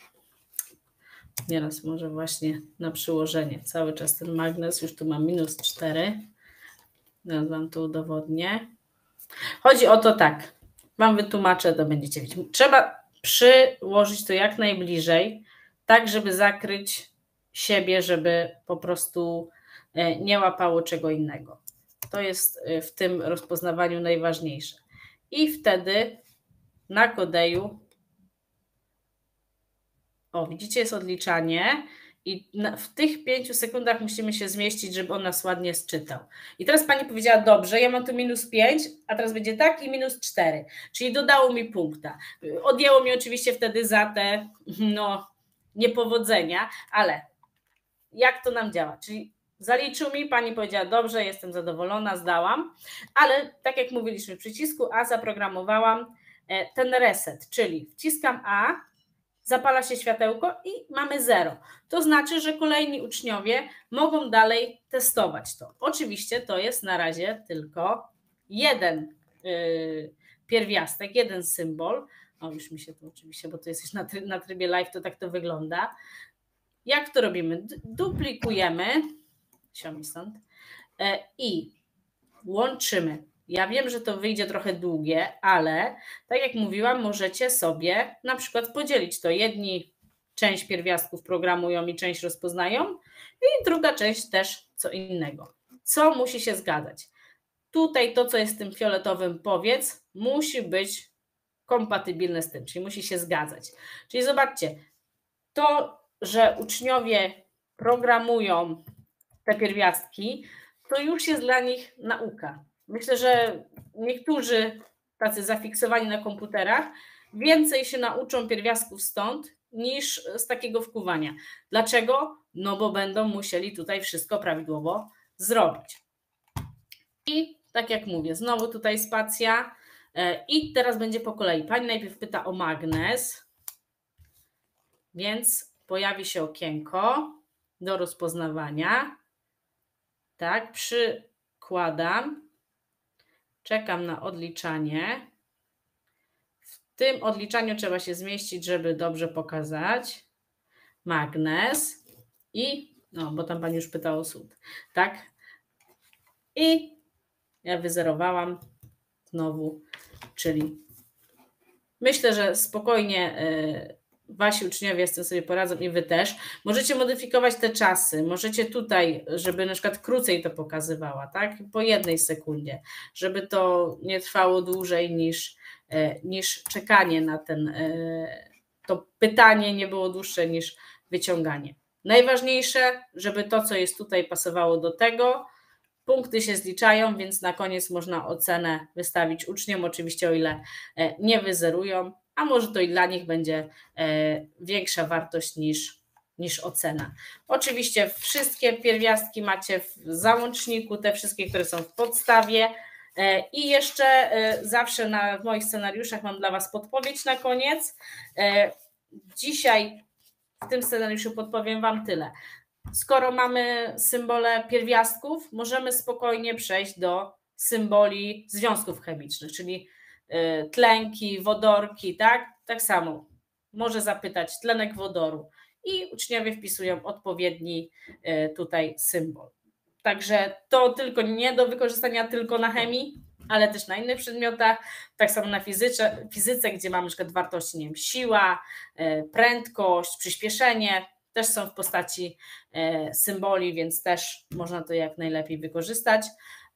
Nieraz może właśnie na przyłożenie. Cały czas ten magnes, już tu mam minus cztery. Teraz wam to udowodnię. Chodzi o to tak. Wam wytłumaczę, to będziecie wiedzieć. Trzeba przyłożyć to jak najbliżej, tak żeby zakryć siebie, żeby po prostu nie łapało czego innego. To jest w tym rozpoznawaniu najważniejsze. I wtedy na Kodeju, o widzicie, jest odliczanie I na, w tych pięciu sekundach musimy się zmieścić, żeby on nas ładnie sczytał. I teraz pani powiedziała, dobrze, ja mam tu minus pięć, a teraz będzie tak i minus cztery, czyli dodało mi punkta. Odjęło mi oczywiście wtedy za te no, niepowodzenia, ale jak to nam działa? Czyli zaliczył mi, pani powiedziała, dobrze, jestem zadowolona, zdałam, ale tak jak mówiliśmy, w przycisku A zaprogramowałam ten reset, czyli wciskam A, zapala się światełko i mamy zero. To znaczy, że kolejni uczniowie mogą dalej testować to. Oczywiście to jest na razie tylko jeden yy, pierwiastek, jeden symbol. O, już mi się to oczywiście, bo to jesteś na, try, na trybie live, to tak to wygląda. Jak to robimy? Duplikujemy stąd, yy, i łączymy. Ja wiem, że to wyjdzie trochę długie, ale tak jak mówiłam, możecie sobie na przykład podzielić to. Jedni część pierwiastków programują i część rozpoznają i druga część też co innego. Co musi się zgadzać? Tutaj to, co jest w tym fioletowym powiedz, musi być kompatybilne z tym, czyli musi się zgadzać. Czyli zobaczcie, to, że uczniowie programują te pierwiastki, to już jest dla nich nauka. Myślę, że niektórzy tacy zafiksowani na komputerach więcej się nauczą pierwiastków stąd niż z takiego wkuwania. Dlaczego? No bo będą musieli tutaj wszystko prawidłowo zrobić. I tak jak mówię, znowu tutaj spacja i teraz będzie po kolei. Pani najpierw pyta o magnes, więc pojawi się okienko do rozpoznawania. Tak, przykładam. Czekam na odliczanie. W tym odliczaniu trzeba się zmieścić, żeby dobrze pokazać. Magnes i, no bo tam pani już pytała o sód, tak? I ja wyzerowałam znowu, czyli myślę, że spokojnie yy, wasi uczniowie z tym sobie poradzą i wy też. Możecie modyfikować te czasy, możecie tutaj, żeby na przykład krócej to pokazywała, tak? Po jednej sekundzie, żeby to nie trwało dłużej niż, niż czekanie na ten, to pytanie nie było dłuższe niż wyciąganie. Najważniejsze, żeby to, co jest tutaj, pasowało do tego. Punkty się zliczają, więc na koniec można ocenę wystawić uczniom, oczywiście o ile nie wyzerują, a może to i dla nich będzie większa wartość niż, niż ocena. Oczywiście wszystkie pierwiastki macie w załączniku, te wszystkie, które są w podstawie i jeszcze zawsze na, w moich scenariuszach mam dla was podpowiedź na koniec. Dzisiaj w tym scenariuszu podpowiem wam tyle. Skoro mamy symbole pierwiastków, możemy spokojnie przejść do symboli związków chemicznych, czyli tlenki, wodorki, tak? Tak samo może zapytać tlenek wodoru i uczniowie wpisują odpowiedni tutaj symbol. Także to tylko nie do wykorzystania tylko na chemii, ale też na innych przedmiotach, tak samo na fizyce, fizyce, gdzie mamy na przykład wartości, nie wiem, siła, prędkość, przyspieszenie, też są w postaci symboli, więc też można to jak najlepiej wykorzystać.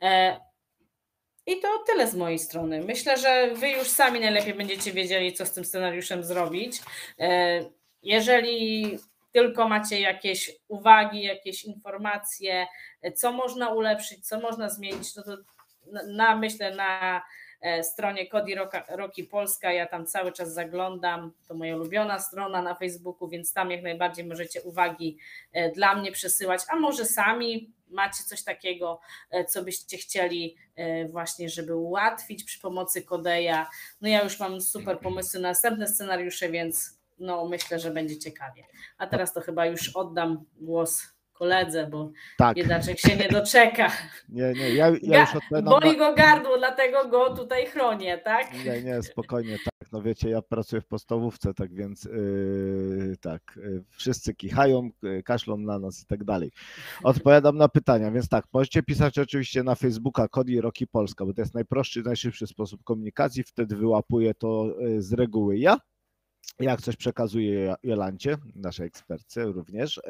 I to tyle z mojej strony. Myślę, że wy już sami najlepiej będziecie wiedzieli, co z tym scenariuszem zrobić. Jeżeli tylko macie jakieś uwagi, jakieś informacje, co można ulepszyć, co można zmienić, no to na, myślę na stronie Kodi Roki Polska, ja tam cały czas zaglądam, to moja ulubiona strona na Facebooku, więc tam jak najbardziej możecie uwagi dla mnie przesyłać, a może sami macie coś takiego, co byście chcieli właśnie, żeby ułatwić przy pomocy Kodeja. No ja już mam super pomysły na następne scenariusze, więc no myślę, że będzie ciekawie. A teraz to chyba już oddam głos koledze, bo tak. Biedaczek się nie doczeka. Nie, nie, ja, ja już odpowiadam. Boli go gardło, dlatego go tutaj chronię, tak? Nie, nie, spokojnie, tak. No wiecie, ja pracuję w podstawówce, tak więc yy, tak, yy, wszyscy kichają, yy, kaszlą na nas i tak dalej. Odpowiadam na pytania, więc tak, możecie pisać oczywiście na Facebooka Kodi Roki Polska, bo to jest najprostszy, najszybszy sposób komunikacji, wtedy wyłapuję to yy, z reguły ja. Jak coś przekazuję Jolancie, naszej ekspertce również.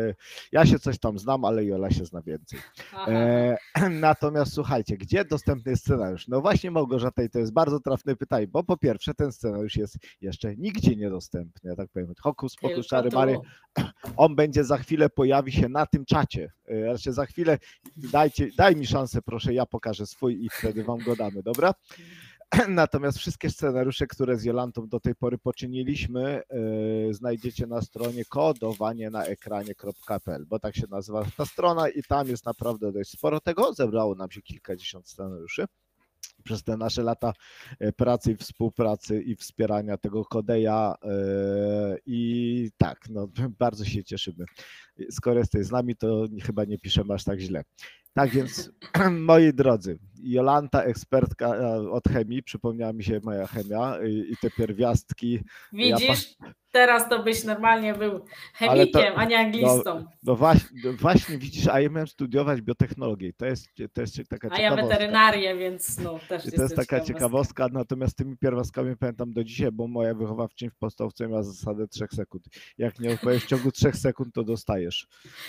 Ja się coś tam znam, ale Jola się zna więcej. E, natomiast słuchajcie, gdzie dostępny jest scenariusz? No właśnie, Małgorzata, i to jest bardzo trafne pytanie, bo po pierwsze ten scenariusz jest jeszcze nigdzie niedostępny, ja tak powiem, hokus pokus, czary mary, on będzie za chwilę, pojawi się na tym czacie. Znaczy za chwilę, dajcie, daj mi szansę, proszę, ja pokażę swój i wtedy wam go damy, dobra? Natomiast wszystkie scenariusze, które z Jolantą do tej pory poczyniliśmy, yy, znajdziecie na stronie kodowanie na ekranie kropka p l, bo tak się nazywa ta strona i tam jest naprawdę dość sporo tego. Zebrało nam się kilkadziesiąt scenariuszy przez te nasze lata pracy i współpracy i wspierania tego Kodeja yy, i tak, no bardzo się cieszymy. Skoro jesteś z nami, to chyba nie piszemy aż tak źle. Tak więc, moi drodzy, Jolanta, ekspertka od chemii, przypomniała mi się moja chemia i, i te pierwiastki. Widzisz, ja... teraz to byś normalnie był chemikiem, to, a nie anglistą. No, no, właśnie, no właśnie, widzisz, a ja miałem studiować biotechnologię. To jest, to jest taka a ciekawostka. Ja weterynarię, więc no też I to jest taka ciekawostka. ciekawostka, natomiast tymi pierwiastkami pamiętam do dzisiaj, bo moja wychowawczyni w podstawce miała zasadę trzech sekund. Jak nie odpowiesz w ciągu trzech sekund, to dostajesz.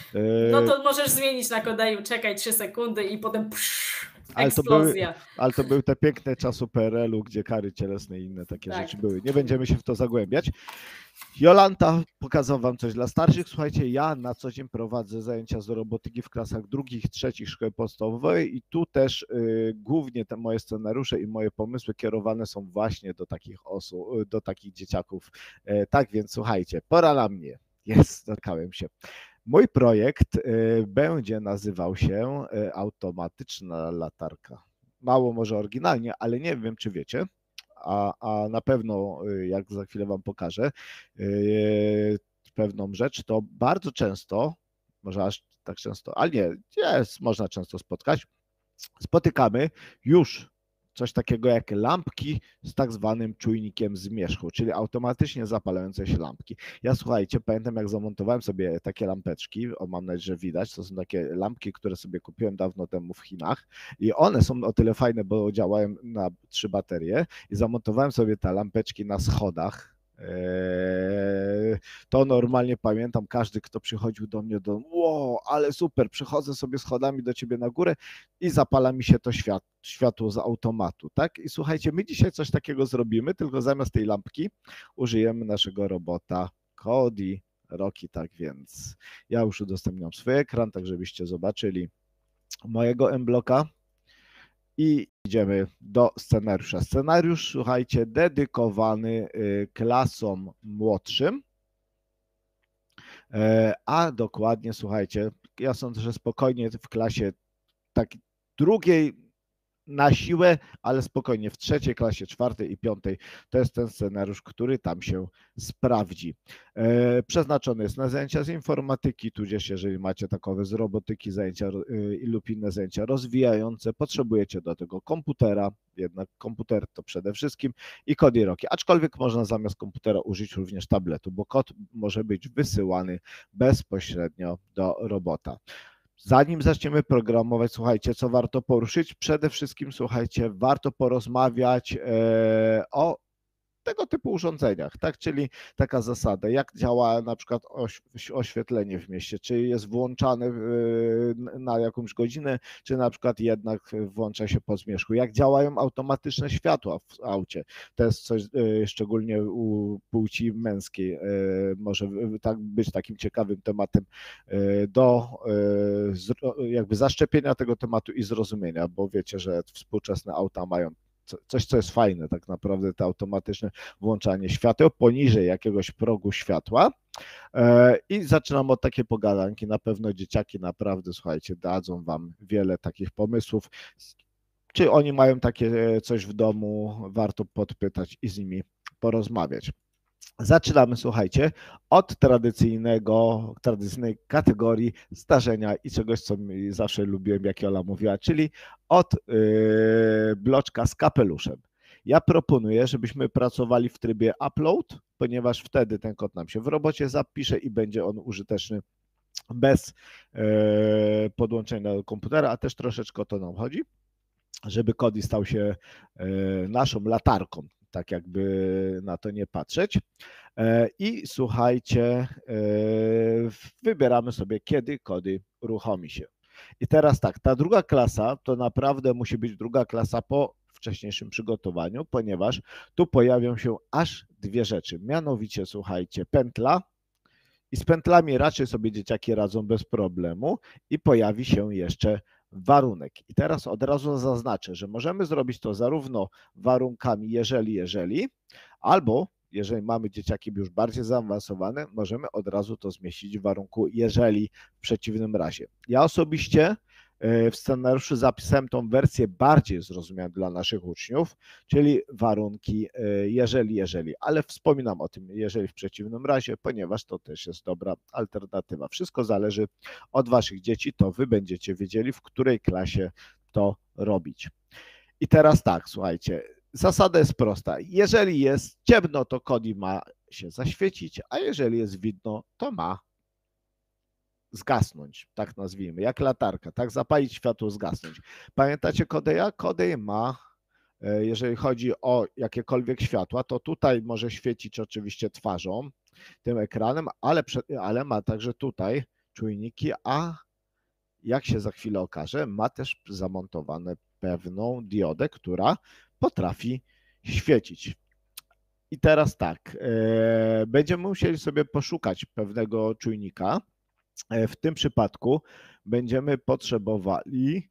No to możesz zmienić na Kodeju, czekaj trzy sekundy i potem psz, ale to, były, ale to były te piękne czasy P R L u, gdzie kary cielesne i inne takie tak. rzeczy były. Nie będziemy się w to zagłębiać. Jolanta pokazał wam coś dla starszych. Słuchajcie, ja na co dzień prowadzę zajęcia z robotyki w klasach drugich, trzecich szkoły podstawowej i tu też y, głównie te moje scenariusze i moje pomysły kierowane są właśnie do takich osób, do takich dzieciaków. E, tak więc słuchajcie, pora na mnie. Jest, doczekałem się. Mój projekt y, będzie nazywał się y, Automatyczna latarka. Mało może oryginalnie, ale nie wiem, czy wiecie. A, a na pewno, jak za chwilę wam pokażę, yy, pewną rzecz, to bardzo często, może aż tak często, ale nie, jest, można często spotkać, spotykamy już coś takiego jak lampki z tak zwanym czujnikiem zmierzchu, czyli automatycznie zapalające się lampki. Ja słuchajcie, pamiętam jak zamontowałem sobie takie lampeczki, o mam nadzieję, że widać, to są takie lampki, które sobie kupiłem dawno temu w Chinach i one są o tyle fajne, bo działają na trzy baterie i zamontowałem sobie te lampeczki na schodach. To normalnie pamiętam, każdy, kto przychodził do mnie, do wow, ale super, przychodzę sobie schodami do ciebie na górę i zapala mi się to świat, światło z automatu, tak? I słuchajcie, my dzisiaj coś takiego zrobimy, tylko zamiast tej lampki użyjemy naszego robota Kodi Rocky, tak więc ja już udostępniam swój ekran, tak żebyście zobaczyli mojego M-bloka. I idziemy do scenariusza. Scenariusz, słuchajcie, dedykowany klasom młodszym, a dokładnie, słuchajcie, ja sądzę, że spokojnie w klasie tak drugiej na siłę, ale spokojnie w trzeciej klasie, czwartej i piątej to jest ten scenariusz, który tam się sprawdzi. E, przeznaczony jest na zajęcia z informatyki, tudzież jeżeli macie takowe z robotyki zajęcia y, lub inne zajęcia rozwijające, potrzebujecie do tego komputera, jednak komputer to przede wszystkim i Kodi Rocky, aczkolwiek można zamiast komputera użyć również tabletu, bo kod może być wysyłany bezpośrednio do robota. Zanim zaczniemy programować, słuchajcie, co warto poruszyć? Przede wszystkim, słuchajcie, warto porozmawiać e, o tego typu urządzeniach, tak? Czyli taka zasada, jak działa na przykład oświetlenie w mieście, czy jest włączane na jakąś godzinę, czy na przykład jednak włącza się po zmierzchu, jak działają automatyczne światła w aucie. To jest coś szczególnie u płci męskiej, może tak być takim ciekawym tematem do jakby zaszczepienia tego tematu i zrozumienia, bo wiecie, że współczesne auta mają coś, co jest fajne, tak naprawdę to automatyczne włączanie świateł poniżej jakiegoś progu światła. I zaczynam od takiej pogadanki. Na pewno dzieciaki naprawdę, słuchajcie, dadzą wam wiele takich pomysłów. Czy oni mają takie coś w domu, warto podpytać i z nimi porozmawiać. Zaczynamy, słuchajcie, od tradycyjnego, tradycyjnej kategorii zdarzenia i czegoś, co mi zawsze lubiłem, jak Jola mówiła, czyli od yy, bloczka z kapeluszem. Ja proponuję, żebyśmy pracowali w trybie upload, ponieważ wtedy ten kod nam się w robocie zapisze i będzie on użyteczny bez yy, podłączenia do komputera, a też troszeczkę o to nam chodzi, żeby Kodi stał się naszą latarką, tak jakby na to nie patrzeć. I słuchajcie, wybieramy sobie, kiedy kody uruchomi się. I teraz tak, ta druga klasa to naprawdę musi być druga klasa po wcześniejszym przygotowaniu, ponieważ tu pojawią się aż dwie rzeczy. Mianowicie, słuchajcie, pętla i z pętlami raczej sobie dzieciaki radzą bez problemu i pojawi się jeszcze warunek. I teraz od razu zaznaczę, że możemy zrobić to zarówno warunkami jeżeli, jeżeli, albo jeżeli mamy dzieciaki już bardziej zaawansowane, możemy od razu to zmieścić w warunku jeżeli w przeciwnym razie. Ja osobiście w scenariuszu zapisałem tą wersję bardziej zrozumiałą dla naszych uczniów, czyli warunki jeżeli, jeżeli, ale wspominam o tym jeżeli w przeciwnym razie, ponieważ to też jest dobra alternatywa. Wszystko zależy od waszych dzieci, to wy będziecie wiedzieli, w której klasie to robić. I teraz tak, słuchajcie, zasada jest prosta. Jeżeli jest ciemno, to kody ma się zaświecić, a jeżeli jest widno, to ma zgasnąć, tak nazwijmy, jak latarka, tak, zapalić światło, zgasnąć. Pamiętacie Kodeja? Kodej ma, jeżeli chodzi o jakiekolwiek światła, to tutaj może świecić oczywiście twarzą, tym ekranem, ale, ale ma także tutaj czujniki, a jak się za chwilę okaże, ma też zamontowane pewną diodę, która potrafi świecić. I teraz tak, będziemy musieli sobie poszukać pewnego czujnika. W tym przypadku będziemy potrzebowali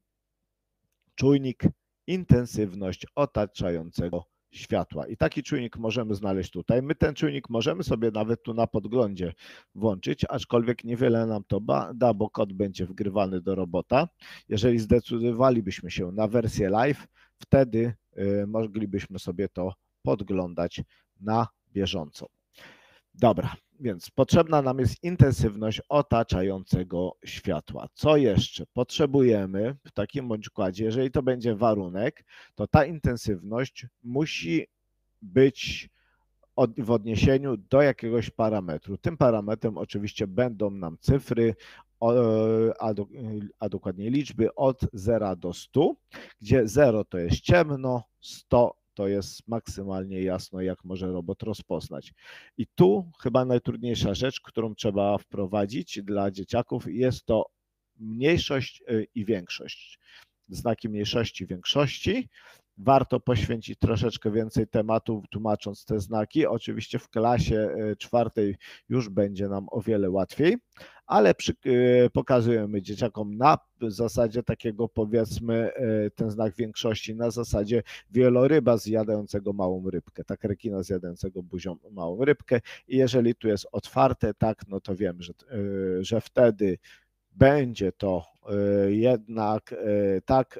czujnik intensywność otaczającego światła. I taki czujnik możemy znaleźć tutaj. My ten czujnik możemy sobie nawet tu na podglądzie włączyć, aczkolwiek niewiele nam to da, bo kod będzie wgrywany do robota. Jeżeli zdecydowalibyśmy się na wersję live, wtedy moglibyśmy sobie to podglądać na bieżąco. Dobra, więc potrzebna nam jest intensywność otaczającego światła. Co jeszcze? Potrzebujemy w takim bądź układzie, jeżeli to będzie warunek, to ta intensywność musi być w odniesieniu do jakiegoś parametru. Tym parametrem oczywiście będą nam cyfry, a, do, a dokładniej liczby od zera do stu, gdzie zero to jest ciemno, sto to jest maksymalnie jasno, jak może robot rozpoznać. I tu chyba najtrudniejsza rzecz, którą trzeba wprowadzić dla dzieciaków, jest to mniejszość i większość. Znaki mniejszości i większości. Warto poświęcić troszeczkę więcej tematu, tłumacząc te znaki. Oczywiście w klasie czwartej już będzie nam o wiele łatwiej, ale przy, pokazujemy dzieciakom na zasadzie takiego, powiedzmy, ten znak większości na zasadzie wieloryba zjadającego małą rybkę, tak, rekina zjadającego buzią małą rybkę i jeżeli tu jest otwarte, tak, no to wiemy, że, że wtedy będzie to jednak tak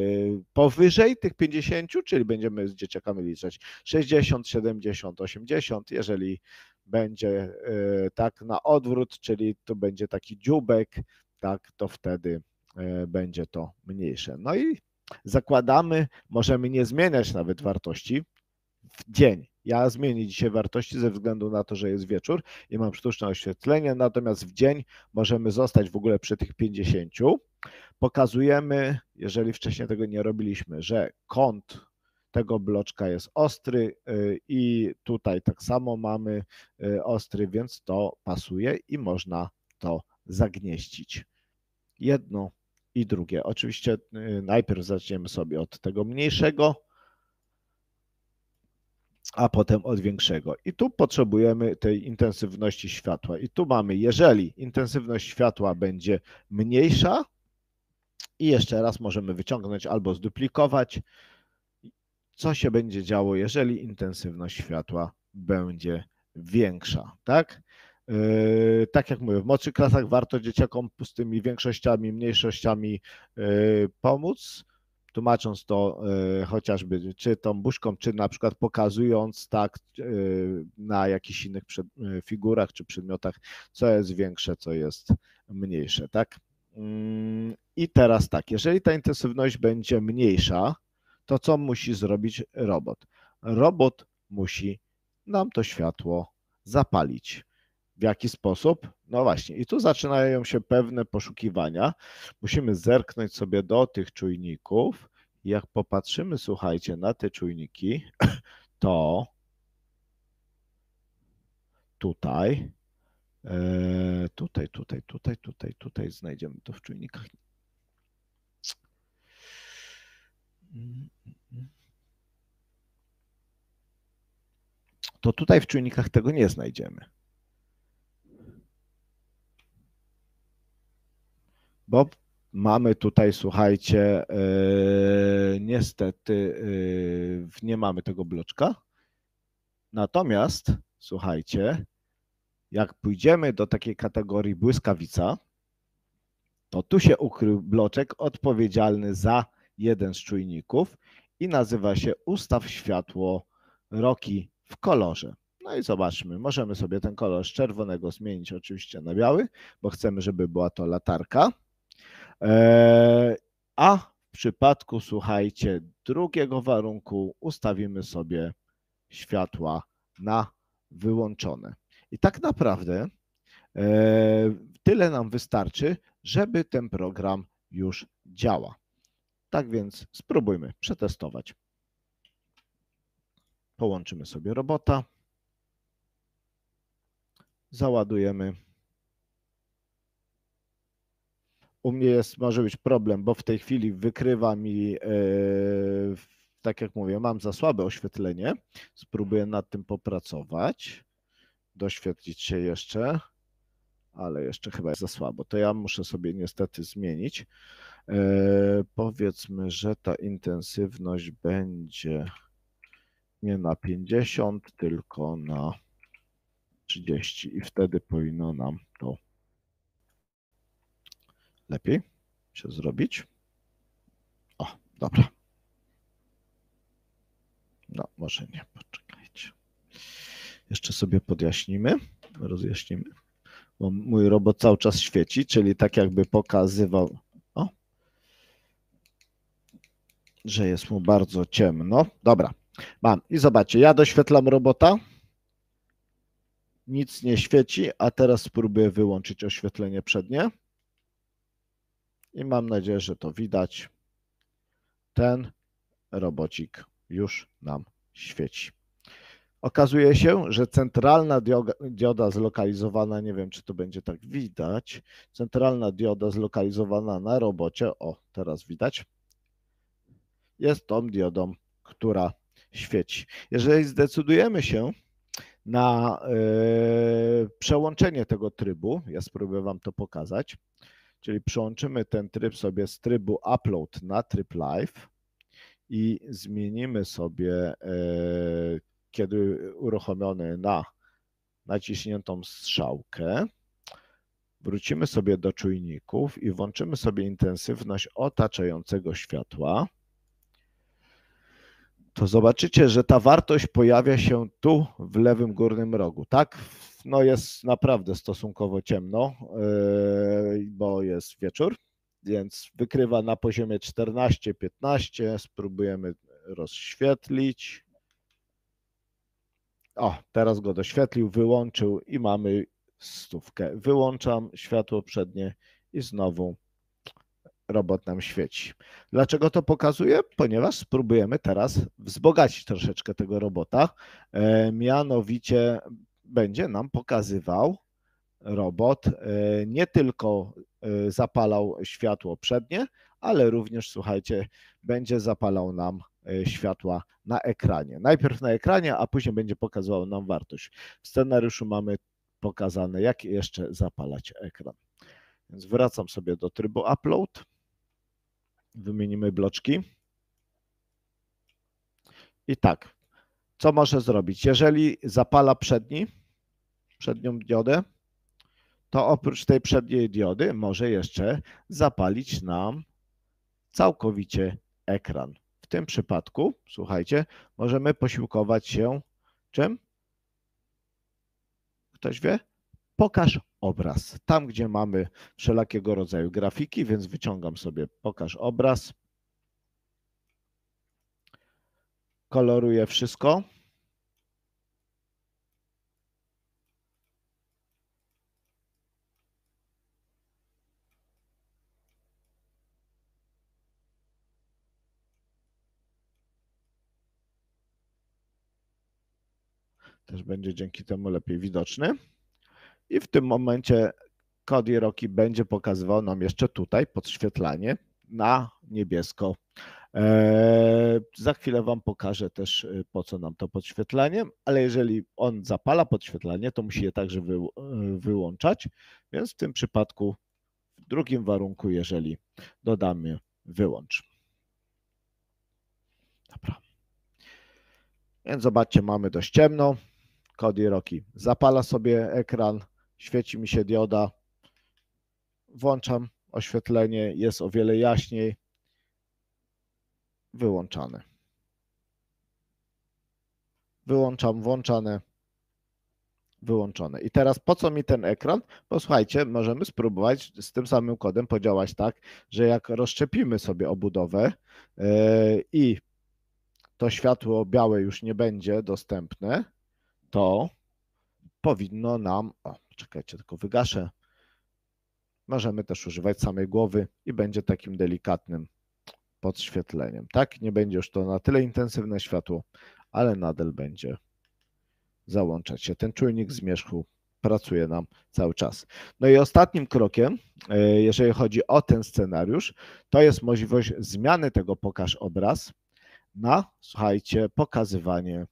powyżej tych pięćdziesięciu, czyli będziemy z dzieciakami liczyć sześćdziesiąt, siedemdziesiąt, osiemdziesiąt, jeżeli będzie tak na odwrót, czyli tu będzie taki dzióbek, tak, to wtedy będzie to mniejsze. No i zakładamy, możemy nie zmieniać nawet wartości w dzień. Ja zmienię dzisiaj wartości ze względu na to, że jest wieczór i mam sztuczne oświetlenie, natomiast w dzień możemy zostać w ogóle przy tych pięćdziesięciu. Pokazujemy, jeżeli wcześniej tego nie robiliśmy, że kąt tego bloczka jest ostry i tutaj tak samo mamy ostry, więc to pasuje i można to zagnieździć. Jedno i drugie. Oczywiście najpierw zaczniemy sobie od tego mniejszego, a potem od większego. I tu potrzebujemy tej intensywności światła. I tu mamy, jeżeli intensywność światła będzie mniejsza i jeszcze raz możemy wyciągnąć albo zduplikować, co się będzie działo, jeżeli intensywność światła będzie większa, tak? Yy, tak jak mówię, w młodszych klasach warto dzieciakom z tymi większościami, mniejszościami yy, pomóc, tłumacząc to y, chociażby czy tą buźką, czy na przykład pokazując tak y, na jakichś innych przed, y, figurach czy przedmiotach, co jest większe, co jest mniejsze, tak? Mm, I teraz tak, jeżeli ta intensywność będzie mniejsza, to co musi zrobić robot? Robot musi nam to światło zapalić. W jaki sposób? No właśnie, i tu zaczynają się pewne poszukiwania. Musimy zerknąć sobie do tych czujników. Jak popatrzymy, słuchajcie, na te czujniki, to tutaj, tutaj, tutaj, tutaj, tutaj, tutaj znajdziemy to w czujnikach. To tutaj w czujnikach tego nie znajdziemy. Bo mamy tutaj, słuchajcie, yy, niestety yy, nie mamy tego bloczka. Natomiast, słuchajcie, jak pójdziemy do takiej kategorii błyskawica, to tu się ukrył bloczek odpowiedzialny za jeden z czujników i nazywa się ustaw światło roki w kolorze. No i zobaczmy, możemy sobie ten kolor z czerwonego zmienić oczywiście na biały, bo chcemy, żeby była to latarka. A w przypadku, słuchajcie, drugiego warunku ustawimy sobie światła na wyłączone. I tak naprawdę tyle nam wystarczy, żeby ten program już działa. Tak więc spróbujmy przetestować. Połączymy sobie robota. Załadujemy. U mnie jest, może być problem, bo w tej chwili wykrywa mi, yy, tak jak mówię, mam za słabe oświetlenie. Spróbuję nad tym popracować. Doświetlić się jeszcze, ale jeszcze chyba jest za słabo. To ja muszę sobie niestety zmienić. Yy, powiedzmy, że ta intensywność będzie nie na pięćdziesiąt, tylko na trzydzieści i wtedy powinno nam to lepiej się zrobić. O, dobra. No, może nie, poczekajcie. Jeszcze sobie podjaśnimy, rozjaśnimy, bo mój robot cały czas świeci, czyli tak jakby pokazywał, o, że jest mu bardzo ciemno. Dobra, mam i zobaczcie, ja doświetlam robota, nic nie świeci, a teraz spróbuję wyłączyć oświetlenie przednie i mam nadzieję, że to widać. Ten robocik już nam świeci. Okazuje się, że centralna dioda zlokalizowana, nie wiem, czy to będzie tak widać, centralna dioda zlokalizowana na robocie, o, teraz widać, jest tą diodą, która świeci. Jeżeli zdecydujemy się na yy, przełączenie tego trybu, ja spróbuję Wam to pokazać, czyli przełączymy ten tryb sobie z trybu upload na tryb live i zmienimy sobie, yy, kiedy uruchomiony na naciśniętą strzałkę, wrócimy sobie do czujników i włączymy sobie intensywność otaczającego światła, to zobaczycie, że ta wartość pojawia się tu w lewym górnym rogu, tak? No jest naprawdę stosunkowo ciemno, yy, bo jest wieczór, więc wykrywa na poziomie czternaście piętnaście, spróbujemy rozświetlić. O, teraz go doświetlił, wyłączył i mamy stówkę. Wyłączam światło przednie i znowu robot nam świeci. Dlaczego to pokazuję? Ponieważ spróbujemy teraz wzbogacić troszeczkę tego robota. E, mianowicie będzie nam pokazywał robot, e, nie tylko e, zapalał światło przednie, ale również, słuchajcie, będzie zapalał nam światła na ekranie. Najpierw na ekranie, a później będzie pokazywał nam wartość. W scenariuszu mamy pokazane, jak jeszcze zapalać ekran. Więc wracam sobie do trybu upload. Wymienimy bloczki. I tak, co może zrobić? Jeżeli zapala przedni, przednią diodę, to oprócz tej przedniej diody może jeszcze zapalić nam całkowicie ekran. W tym przypadku, słuchajcie, możemy posiłkować się czym? Ktoś wie? Pokaż obraz. Tam, gdzie mamy wszelakiego rodzaju grafiki, więc wyciągam sobie pokaż obraz. Koloruję wszystko. Też będzie dzięki temu lepiej widoczny. I w tym momencie kod Yeroki będzie pokazywał nam jeszcze tutaj podświetlanie na niebiesko. Eee, za chwilę Wam pokażę też, po co nam to podświetlanie, ale jeżeli on zapala podświetlanie, to musi je także wy, wyłączać, więc w tym przypadku w drugim warunku, jeżeli dodamy wyłącz. Dobra. Więc zobaczcie, mamy dość ciemno. Kod Yeroki zapala sobie ekran, świeci mi się dioda, włączam oświetlenie, jest o wiele jaśniej, wyłączane. Wyłączam, włączane, wyłączone. I teraz po co mi ten ekran? Posłuchajcie, możemy spróbować z tym samym kodem podziałać tak, że jak rozszczepimy sobie obudowę yy, i to światło białe już nie będzie dostępne, to powinno nam, o, czekajcie, tylko wygaszę, możemy też używać samej głowy i będzie takim delikatnym podświetleniem, tak? Nie będzie już to na tyle intensywne światło, ale nadal będzie załączać się. Ten czujnik zmierzchu pracuje nam cały czas. No i ostatnim krokiem, jeżeli chodzi o ten scenariusz, to jest możliwość zmiany tego pokaż obraz na, słuchajcie, pokazywanie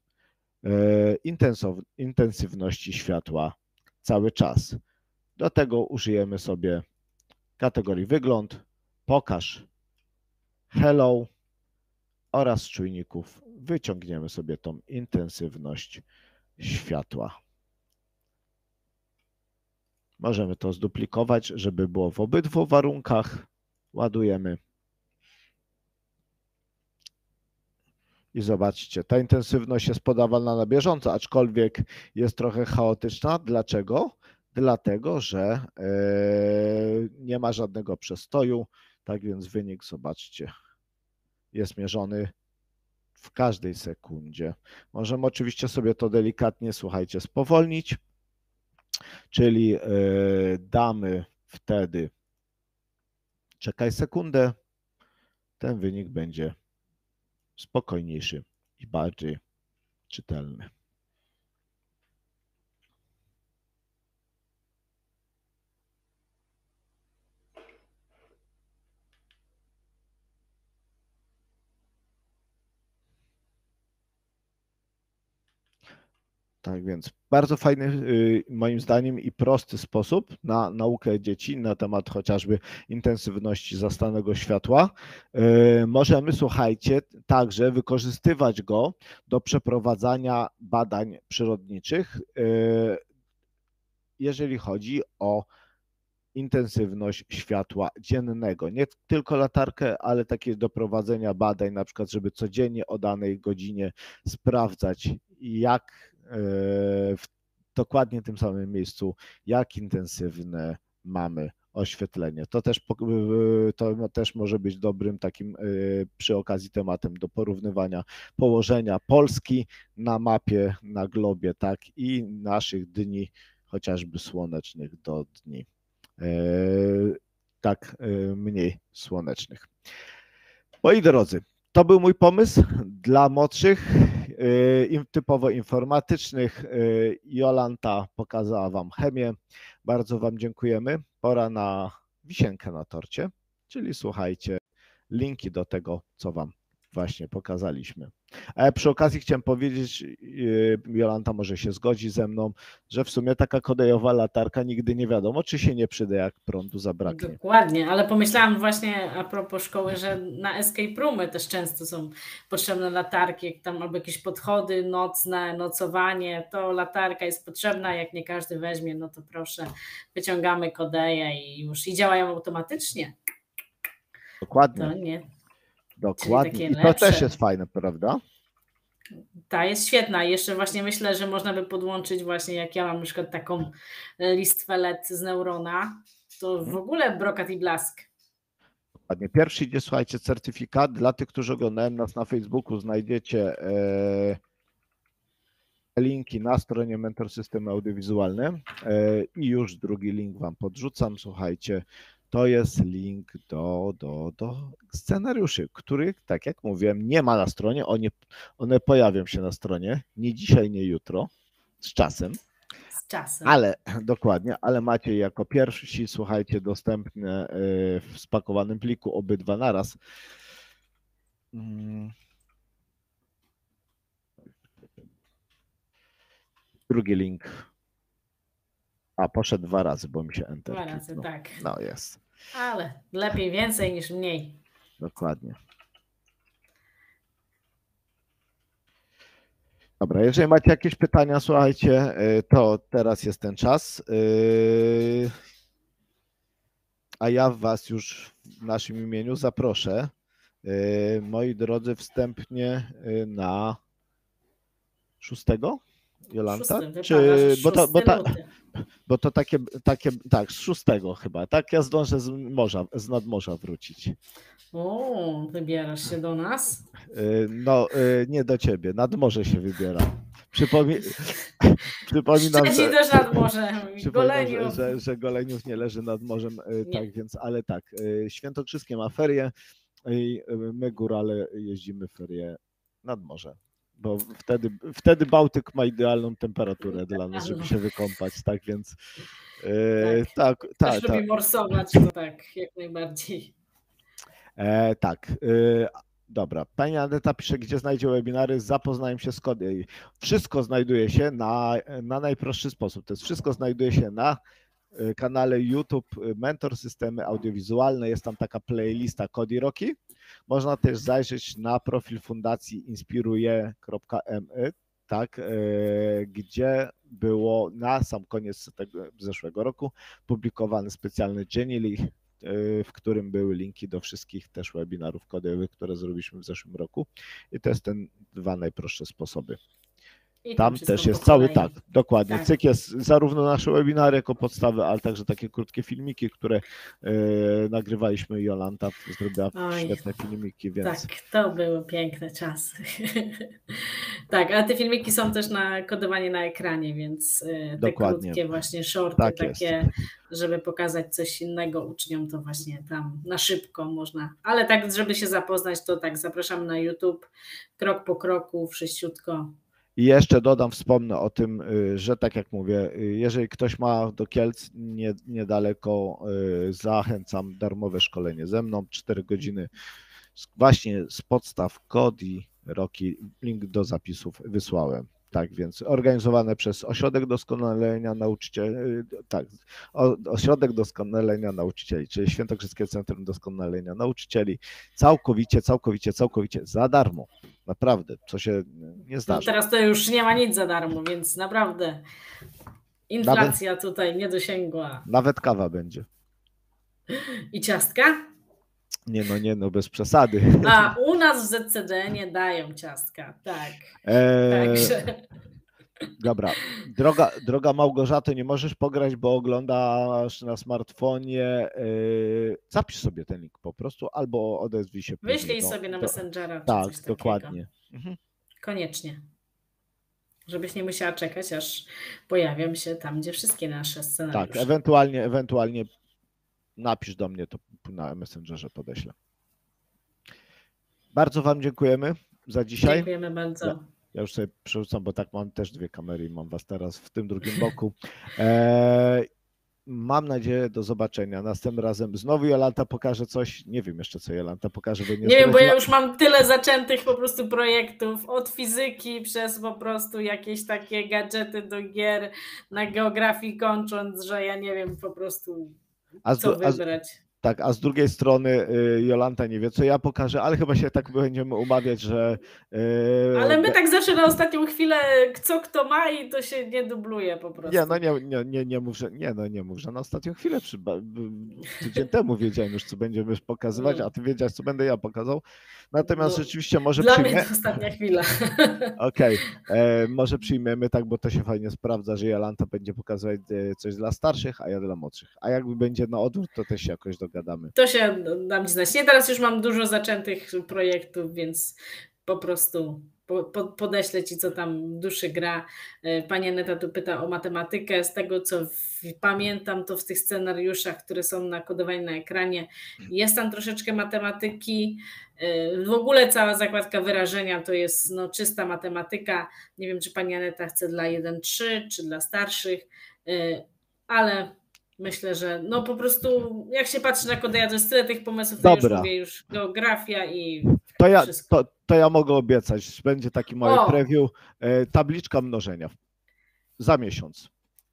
intensywności światła cały czas. Do tego użyjemy sobie kategorii wygląd, pokaż hello oraz z czujników wyciągniemy sobie tą intensywność światła. Możemy to zduplikować, żeby było w obydwu warunkach. Ładujemy. I zobaczcie, ta intensywność jest podawana na bieżąco, aczkolwiek jest trochę chaotyczna. Dlaczego? Dlatego, że nie ma żadnego przestoju, tak więc wynik, zobaczcie, jest mierzony w każdej sekundzie. Możemy oczywiście sobie to delikatnie, słuchajcie, spowolnić, czyli damy wtedy, czekaj sekundę, ten wynik będzie spokojniejszy i bardziej czytelny. Tak więc bardzo fajny, moim zdaniem, i prosty sposób na naukę dzieci na temat chociażby intensywności zastanego światła. Możemy, słuchajcie, także wykorzystywać go do przeprowadzania badań przyrodniczych, jeżeli chodzi o intensywność światła dziennego. Nie tylko latarkę, ale takie do prowadzenia badań, na przykład, żeby codziennie o danej godzinie sprawdzać, jak w dokładnie tym samym miejscu, jak intensywne mamy oświetlenie. To też, to też może być dobrym takim przy okazji tematem do porównywania położenia Polski na mapie, na globie, tak, i naszych dni chociażby słonecznych do dni tak mniej słonecznych. Moi drodzy, to był mój pomysł dla młodszych, typowo informatycznych. Jolanta pokazała Wam chemię. Bardzo Wam dziękujemy. Pora na wisienkę na torcie, czyli słuchajcie, linki do tego, co Wam właśnie pokazaliśmy. A przy okazji chciałem powiedzieć, Jolanta może się zgodzi ze mną, że w sumie taka kodejowa latarka nigdy nie wiadomo, czy się nie przyda, jak prądu zabraknie. Dokładnie, ale pomyślałam właśnie a propos szkoły, że na escape roomy też często są potrzebne latarki, jak tam albo jakieś podchody nocne, nocowanie, to latarka jest potrzebna, jak nie każdy weźmie, no to proszę, wyciągamy kodeję i już i działają automatycznie. Dokładnie. To nie. Dokładnie. I to lepsze. Też jest fajne, prawda? Ta jest świetna. Jeszcze właśnie myślę, że można by podłączyć właśnie, jak ja mam na przykład taką listwę L E D z Neurona, to w ogóle brokat i blask. Dokładnie. Pierwszy idzie, słuchajcie, certyfikat. Dla tych, którzy oglądają nas na Facebooku, znajdziecie e, linki na stronie Mentor Systemy Audiowizualne e, i już drugi link Wam podrzucam. Słuchajcie, to jest link do, do, do scenariuszy, których, tak jak mówiłem, nie ma na stronie. One, one pojawią się na stronie, nie dzisiaj, nie jutro. z czasem. Z czasem. Ale dokładnie, ale macie jako pierwsi, słuchajcie, dostępne w spakowanym pliku obydwa naraz. Drugi link. A, poszedł dwa razy, bo mi się enter Dwa razy, kliknął. tak. No jest. Ale lepiej więcej niż mniej. Dokładnie. Dobra, jeżeli macie jakieś pytania, słuchajcie, to teraz jest ten czas. A ja was już w naszym imieniu zaproszę, moi drodzy, wstępnie na szóstego? Jolanta? Szósty, Czy, wypada, bo, to, bo, ta, luty. bo to takie, takie, tak, z szóstego chyba, tak? Ja zdążę z morza, z nadmorza wrócić. O, wybierasz się do nas? No, nie do ciebie, nad morze się wybieram. Przypomi... Przypominam, Szczecin że, też nad morzem, Goleniów. Że, że, że Goleniów nie leży nad morzem, Nie. tak więc, ale tak, Świętokrzyskie ma ferie i my górale jeździmy ferie nad morze, bo wtedy, wtedy Bałtyk ma idealną temperaturę dla nas, żeby się wykąpać, tak więc tak, tak, tak. Też lubi morsować, to tak, jak najbardziej. E, tak, e, dobra. Pani Aneta pisze, gdzie znajdzie webinary, zapoznają się z kodem. Wszystko znajduje się na, na najprostszy sposób. To jest wszystko znajduje się na kanale YouTube Mentor Systemy Audiowizualne. Jest tam taka playlista Kody Roki. Można też zajrzeć na profil Fundacji inspiruje kropka em y, tak, e, gdzie było na sam koniec tego zeszłego roku publikowany specjalny dziennik, w którym były linki do wszystkich też webinarów kodowych, które zrobiliśmy w zeszłym roku. I to jest ten dwa najprostsze sposoby. I tam też jest cały, tak, dokładnie. Tak. Cykl jest zarówno nasze webinary jako podstawy, ale także takie krótkie filmiki, które e, nagrywaliśmy. Jolanta zrobiła Oj, świetne filmiki, więc... Tak, to były piękne czasy. Tak, ale te filmiki są też na kodowanie na ekranie, więc te dokładnie. Krótkie właśnie shorty tak takie, jest. Żeby pokazać coś innego uczniom, to właśnie tam na szybko można. Ale tak, żeby się zapoznać, to tak, zapraszam na YouTube, krok po kroku, wszyściutko. I jeszcze dodam, wspomnę o tym, że tak jak mówię, jeżeli ktoś ma do Kielc nie, niedaleko, zachęcam, darmowe szkolenie ze mną, cztery godziny właśnie z podstaw Kody Roki, link do zapisów wysłałem. Tak więc organizowane przez Ośrodek Doskonalenia Nauczycieli, tak, Ośrodek Doskonalenia Nauczycieli, czyli Świętokrzyskie Centrum Doskonalenia Nauczycieli, całkowicie, całkowicie, całkowicie za darmo. Naprawdę, co się nie zdarza. No teraz to już nie ma nic za darmo, więc naprawdę inflacja nawet, tutaj nie dosięgła. Nawet kawa będzie. I ciastka? Nie no, nie no, bez przesady. A u nas w zet ce de nie dają ciastka, tak. Eee, Także... Dobra, droga, droga Małgorzato, nie możesz pograć, bo oglądasz na smartfonie. Yy, zapisz sobie ten link po prostu, albo odezwij się. Wyślij sobie na do, Messengera. Czy tak, coś dokładnie. Mhm. Koniecznie. Żebyś nie musiała czekać, aż pojawią się tam, gdzie wszystkie nasze scenariusze. Tak, ewentualnie, ewentualnie napisz do mnie, to na Messengerze podeślę. Bardzo Wam dziękujemy za dzisiaj. Dziękujemy bardzo. Ja, ja już sobie przerzucam, bo tak mam też dwie kamery i mam Was teraz w tym drugim boku. E, mam nadzieję, do zobaczenia. Następnym razem znowu Jolanta pokaże coś. Nie wiem jeszcze, co Jolanta pokaże. Bo nie nie wiem, bo ja już mam tyle zaczętych po prostu projektów, od fizyki przez po prostu jakieś takie gadżety do gier, na geografii kończąc, że ja nie wiem po prostu, a co wybrać. A... Tak, a z drugiej strony Jolanta nie wie, co ja pokażę, ale chyba się tak będziemy umawiać, że... Ale my tak zawsze na ostatnią chwilę, co kto ma i to się nie dubluje po prostu. Nie, no nie, nie, nie, nie mów, że, nie, no nie mów, że na ostatnią chwilę, przy, tydzień temu wiedziałem już, co będziemy pokazywać, a ty wiedziałeś, co będę ja pokazał. Natomiast no, rzeczywiście może dla przyjmie... mnie to ostatnia chwila. Okej, okay. Może przyjmiemy tak, bo to się fajnie sprawdza, że Jolanta będzie pokazywać coś dla starszych, a ja dla młodszych. A jakby będzie na odwrót, to też się jakoś dogadamy. To się dam ci znać. Nie, teraz już mam dużo zaczętych projektów, więc po prostu po, po, podeślę Ci, co tam w duszy gra. Pani Aneta tu pyta o matematykę. Z tego, co w, pamiętam, to w tych scenariuszach, które są nakodowane na ekranie, jest tam troszeczkę matematyki. W ogóle cała zakładka wyrażenia to jest no, czysta matematyka. Nie wiem, czy Pani Aneta chce dla jeden trzy, czy dla starszych, ale myślę, że no po prostu jak się patrzy na Kodeja, to jest tyle tych pomysłów, to już mówię, już geografia i to ja, wszystko. To, to ja mogę obiecać, będzie taki moje o. preview, tabliczka mnożenia za miesiąc.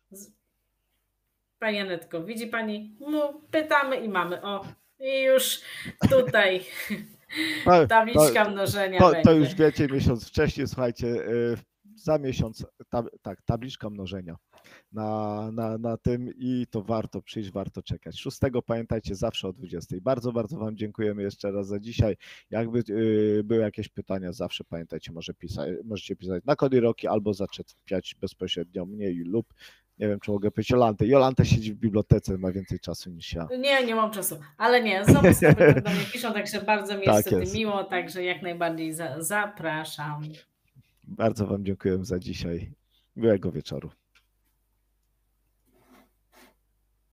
Pani Anetko, widzi Pani, no, pytamy i mamy, o i już tutaj to, tabliczka to, mnożenia to, będzie. To już wiecie miesiąc wcześniej, słuchajcie, za miesiąc, ta, tak, tabliczka mnożenia. Na, na, na tym i to warto przyjść, warto czekać. szóstego pamiętajcie, zawsze o dwudziestej. Bardzo, bardzo Wam dziękujemy jeszcze raz za dzisiaj. Jakby yy, były jakieś pytania, zawsze pamiętajcie, może pisać, możecie pisać na Kody Roki albo zaczepiać bezpośrednio mnie lub nie wiem, czy mogę powiedzieć Jolantę. Jolanta siedzi w bibliotece, ma więcej czasu niż ja. Nie, nie mam czasu, ale nie, znowu sobie do mnie piszą, także bardzo mi jest tak wtedy jest. miło, także jak najbardziej za, zapraszam. Bardzo Wam dziękuję za dzisiaj. Miłego wieczoru.